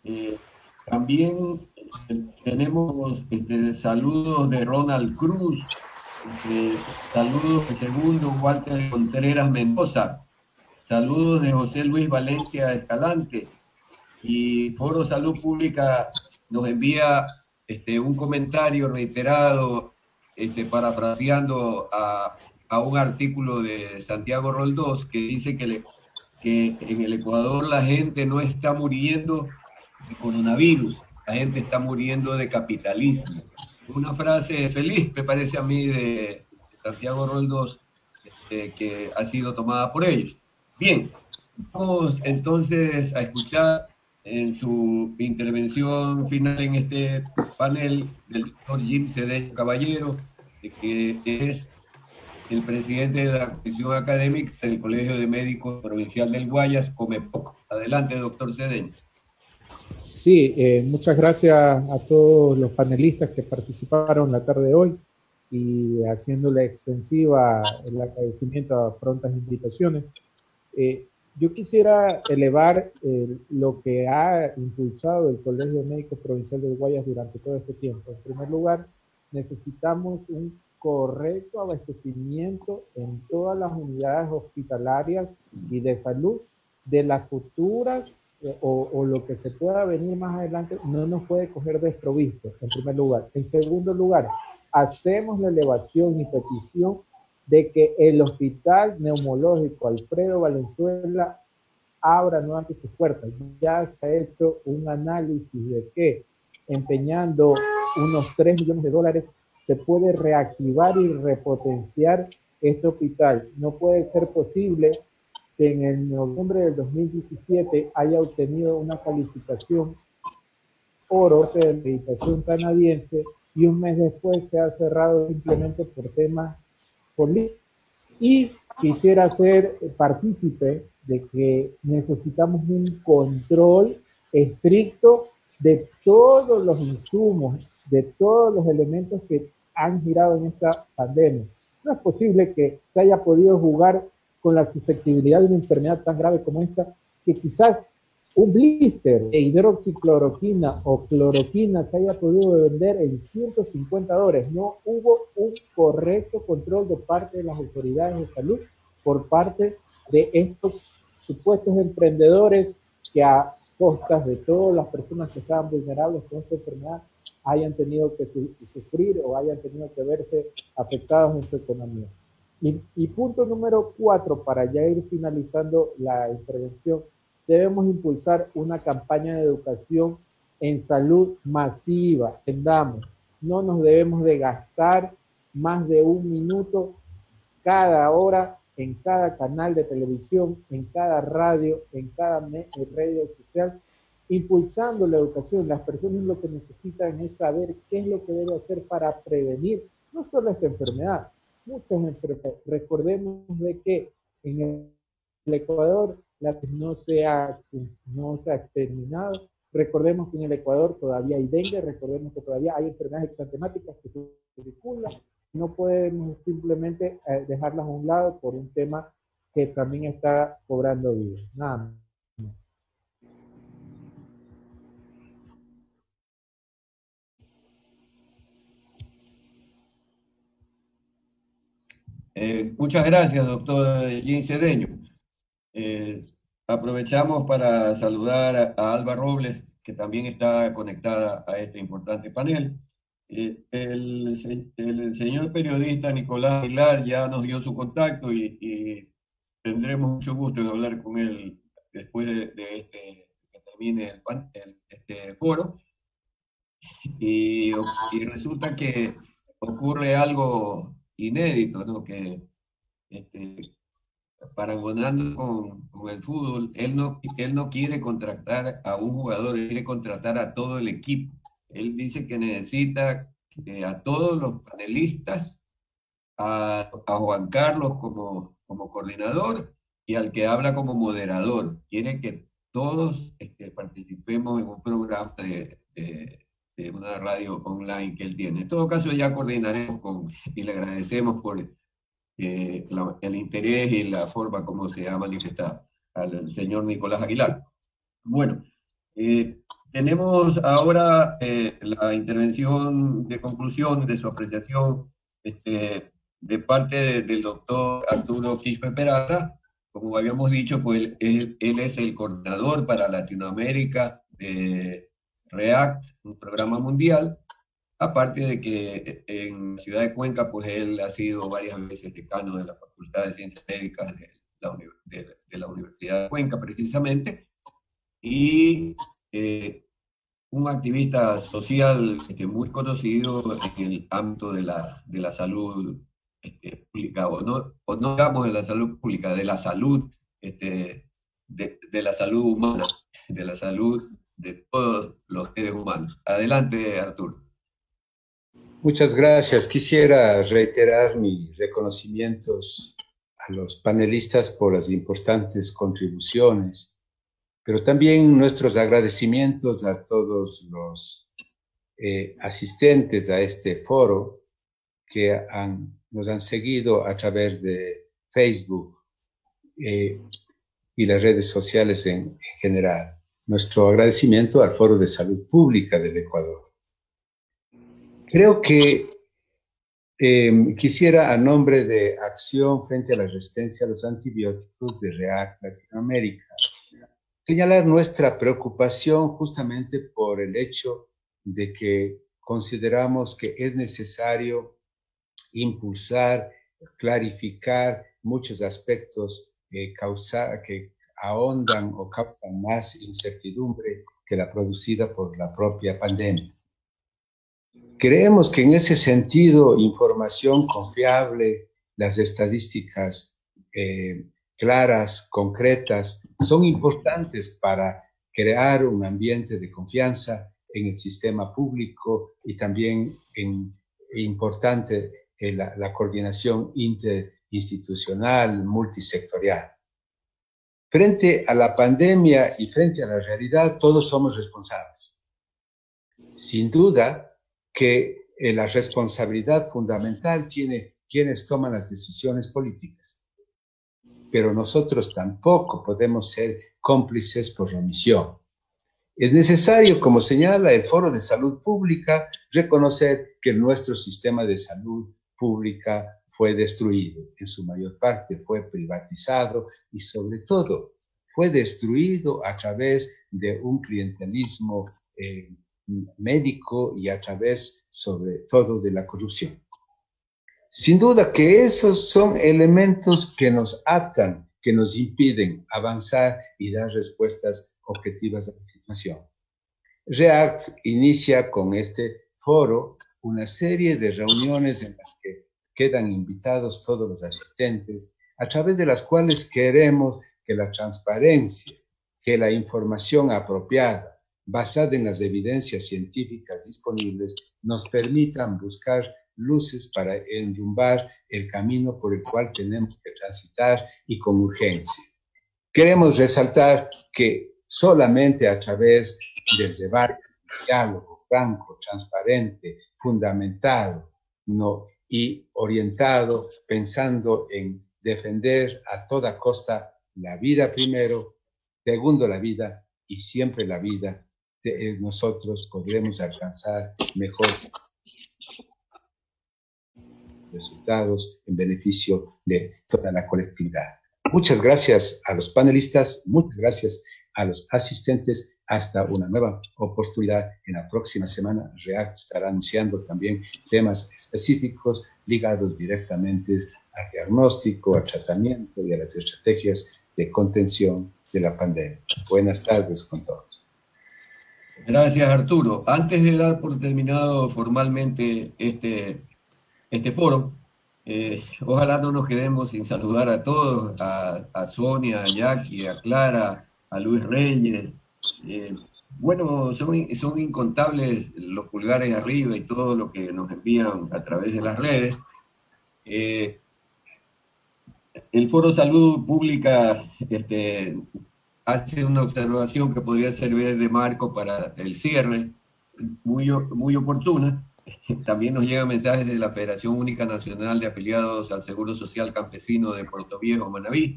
También tenemos saludos de Ronald Cruz, saludos de segundo Walter Contreras Mendoza, saludos de José Luis Valencia Escalante, y Foro Salud Pública nos envía un comentario reiterado, parafraseando a un artículo de Santiago Roldós, que dice que en el Ecuador la gente no está muriendo de coronavirus, la gente está muriendo de capitalismo. Una frase feliz, me parece a mí, de Santiago Roldós, que ha sido tomada por ellos. Bien, vamos entonces a escuchar en su intervención final en este panel del doctor Jim Cedeño Caballero, que es el presidente de la Comisión Académica del Colegio de Médicos Provincial del Guayas, Comepoc. Adelante, doctor Cedeño. Sí, muchas gracias a todos los panelistas que participaron la tarde de hoy y haciéndole extensiva el agradecimiento a prontas invitaciones. Yo quisiera elevar lo que ha impulsado el Colegio de Médicos Provincial del Guayas durante todo este tiempo. En primer lugar, necesitamos un correcto abastecimiento en todas las unidades hospitalarias y de salud de las futuras o lo que se pueda venir más adelante. No nos puede coger desprovisto, en primer lugar. En segundo lugar, hacemos la elevación y petición de que el Hospital Neumológico Alfredo Valenzuela abra nuevamente sus puertas. Ya se ha hecho un análisis de que empeñando unos 3 millones de dólares se puede reactivar y repotenciar este hospital. No puede ser posible que en el noviembre del 2017 haya obtenido una calificación oro de meditación canadiense y un mes después se ha cerrado simplemente por temas políticos. Y quisiera ser partícipe de que necesitamos un control estricto de todos los insumos, de todos los elementos que han girado en esta pandemia. No es posible que se haya podido jugar con la susceptibilidad de una enfermedad tan grave como esta, que quizás un blister de hidroxicloroquina o cloroquina se haya podido vender en $150. No hubo un correcto control de parte de las autoridades de salud por parte de estos supuestos emprendedores que a costas de todas las personas que estaban vulnerables con esta enfermedad hayan tenido que sufrir o hayan tenido que verse afectados en su economía. Y punto número 4, para ya ir finalizando la intervención, debemos impulsar una campaña de educación en salud masiva. Entendamos, no nos debemos de gastar más de 1 minuto cada hora en cada canal de televisión, en cada radio, en cada red social, impulsando la educación. Las personas lo que necesitan es saber qué es lo que debe hacer para prevenir no solo esta enfermedad, muchas enfermedades. Recordemos de que en el Ecuador no se ha exterminado. Recordemos que en el Ecuador todavía hay dengue, recordemos que todavía hay enfermedades exantemáticas que circulan. No podemos simplemente dejarlas a un lado por un tema que también está cobrando vida. Nada más. Muchas gracias, doctor Jim Cedeño. aprovechamos para saludar a Alba Robles, que también está conectada a este importante panel. El señor periodista Nicolás Aguilar ya nos dio su contacto y tendremos mucho gusto en hablar con él después de que termine este foro. Y resulta que ocurre algo inédito, ¿no? Que paragonando con el fútbol, él no quiere contratar a un jugador, él quiere contratar a todo el equipo. Él dice que necesita a todos los panelistas, a Juan Carlos como coordinador y al que habla como moderador. Quiere que todos participemos en un programa de una radio online que él tiene. En todo caso, ya coordinaremos y le agradecemos por el interés y la forma como se ha manifestado al señor Nicolás Aguilar. Bueno, tenemos ahora la intervención de conclusión de su apreciación de parte del doctor Arturo Quispe Peralta. Como habíamos dicho, pues él es el coordinador para Latinoamérica de REACT, un programa mundial. Aparte de que en la ciudad de Cuenca, pues él ha sido varias veces decano de la Facultad de Ciencias Médicas de la Universidad de Cuenca, precisamente, y un activista social muy conocido en el ámbito de la salud pública, o no digamos de la salud pública, de la salud, de la salud humana, de la salud de todos los seres humanos. Adelante, Arturo. Muchas gracias. Quisiera reiterar mis reconocimientos a los panelistas por las importantes contribuciones, pero también nuestros agradecimientos a todos los asistentes a este foro que nos han seguido a través de Facebook y las redes sociales en general. Nuestro agradecimiento al Foro de Salud Pública del Ecuador. Creo que quisiera, a nombre de Acción frente a la Resistencia a los Antibióticos de REACT Latinoamérica, señalar nuestra preocupación justamente por el hecho de que consideramos que es necesario impulsar, clarificar muchos aspectos que ahondan o causan más incertidumbre que la producida por la propia pandemia. Creemos que en ese sentido, información confiable, las estadísticas claras, concretas, son importantes para crear un ambiente de confianza en el sistema público y también importante la coordinación interinstitucional, multisectorial. Frente a la pandemia y frente a la realidad, todos somos responsables. Sin duda que la responsabilidad fundamental tiene quienes toman las decisiones políticas. Pero nosotros tampoco podemos ser cómplices por omisión. Es necesario, como señala el Foro de Salud Pública, reconocer que nuestro sistema de salud pública fue destruido. En su mayor parte fue privatizado y sobre todo fue destruido a través de un clientelismo médico y a través, sobre todo, de la corrupción. Sin duda que esos son elementos que nos atan, que nos impiden avanzar y dar respuestas objetivas a la situación. REACT inicia con este foro una serie de reuniones en las que quedan invitados todos los asistentes, a través de las cuales queremos que la transparencia, que la información apropiada, basada en las evidencias científicas disponibles, nos permitan buscar luces para enrumbar el camino por el cual tenemos que transitar y con urgencia. Queremos resaltar que solamente a través del debate, diálogo franco, transparente, fundamentado y orientado, pensando en defender a toda costa la vida primero, segundo la vida y siempre la vida, nosotros podremos alcanzar mejores resultados en beneficio de toda la colectividad. Muchas gracias a los panelistas, muchas gracias a los asistentes. Hasta una nueva oportunidad. En la próxima semana, REACT estará anunciando también temas específicos ligados directamente al diagnóstico, al tratamiento y a las estrategias de contención de la pandemia. Buenas tardes con todos. Gracias, Arturo. Antes de dar por terminado formalmente este foro, ojalá no nos quedemos sin saludar a todos, a Sonia, a Jackie, a Clara, a Luis Reyes. Bueno, son incontables los pulgares arriba y todo lo que nos envían a través de las redes. El Foro Salud Pública hace una observación que podría servir de marco para el cierre, muy oportuna. También nos llegan mensajes de la Federación Única Nacional de Afiliados al Seguro Social Campesino de Puerto Viejo, Manabí.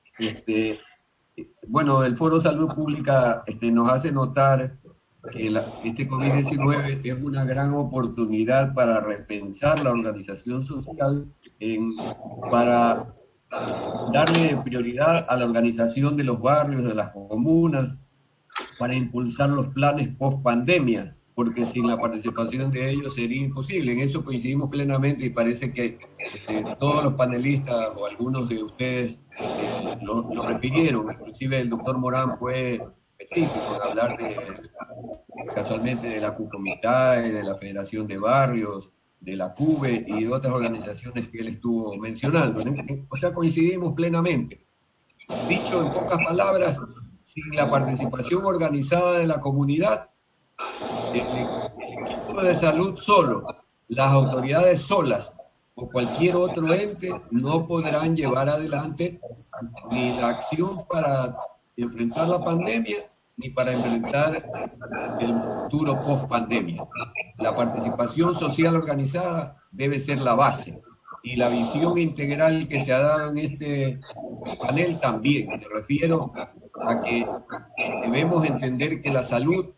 Bueno, el Foro Salud Pública nos hace notar que este COVID-19 es una gran oportunidad para repensar la organización social, para darle prioridad a la organización de los barrios, de las comunas, para impulsar los planes post-pandemia, porque sin la participación de ellos sería imposible. En eso coincidimos plenamente y parece que todos los panelistas o algunos de ustedes lo refirieron. Inclusive el doctor Morán fue específico en hablar casualmente de la CUCOMITAE, de la Federación de Barrios, de la CUBE y de otras organizaciones que él estuvo mencionando. O sea, coincidimos plenamente. Dicho en pocas palabras, sin la participación organizada de la comunidad, el equipo de salud solo, las autoridades solas o cualquier otro ente no podrán llevar adelante ni la acción para enfrentar la pandemia ni para enfrentar el futuro post-pandemia. La participación social organizada debe ser la base y la visión integral que se ha dado en este panel también. Me refiero a que debemos entender que la salud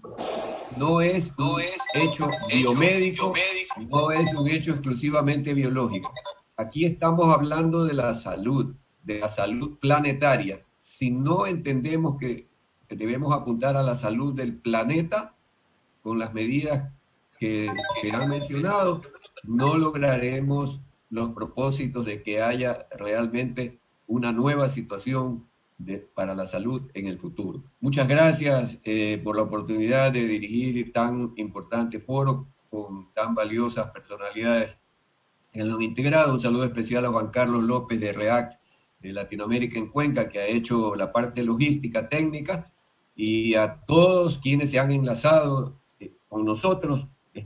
no es hecho biomédico, no es un hecho exclusivamente biológico. Aquí estamos hablando de la salud planetaria. Si no entendemos que debemos apuntar a la salud del planeta con las medidas que se han mencionado, no lograremos los propósitos de que haya realmente una nueva situación para la salud en el futuro. Muchas gracias por la oportunidad de dirigir tan importante foro con tan valiosas personalidades en lo integrado. Un saludo especial a Juan Carlos López de REACT de Latinoamérica en Cuenca, que ha hecho la parte logística técnica, y a todos quienes se han enlazado con nosotros.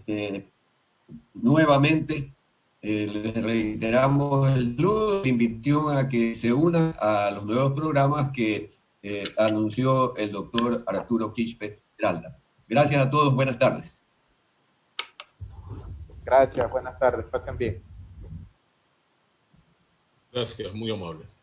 Nuevamente les reiteramos el saludo, la invitación a que se unan a los nuevos programas que anunció el doctor Arturo Quispe Peralta. Gracias a todos, buenas tardes. Gracias, buenas tardes, pasen bien. Gracias, muy amable.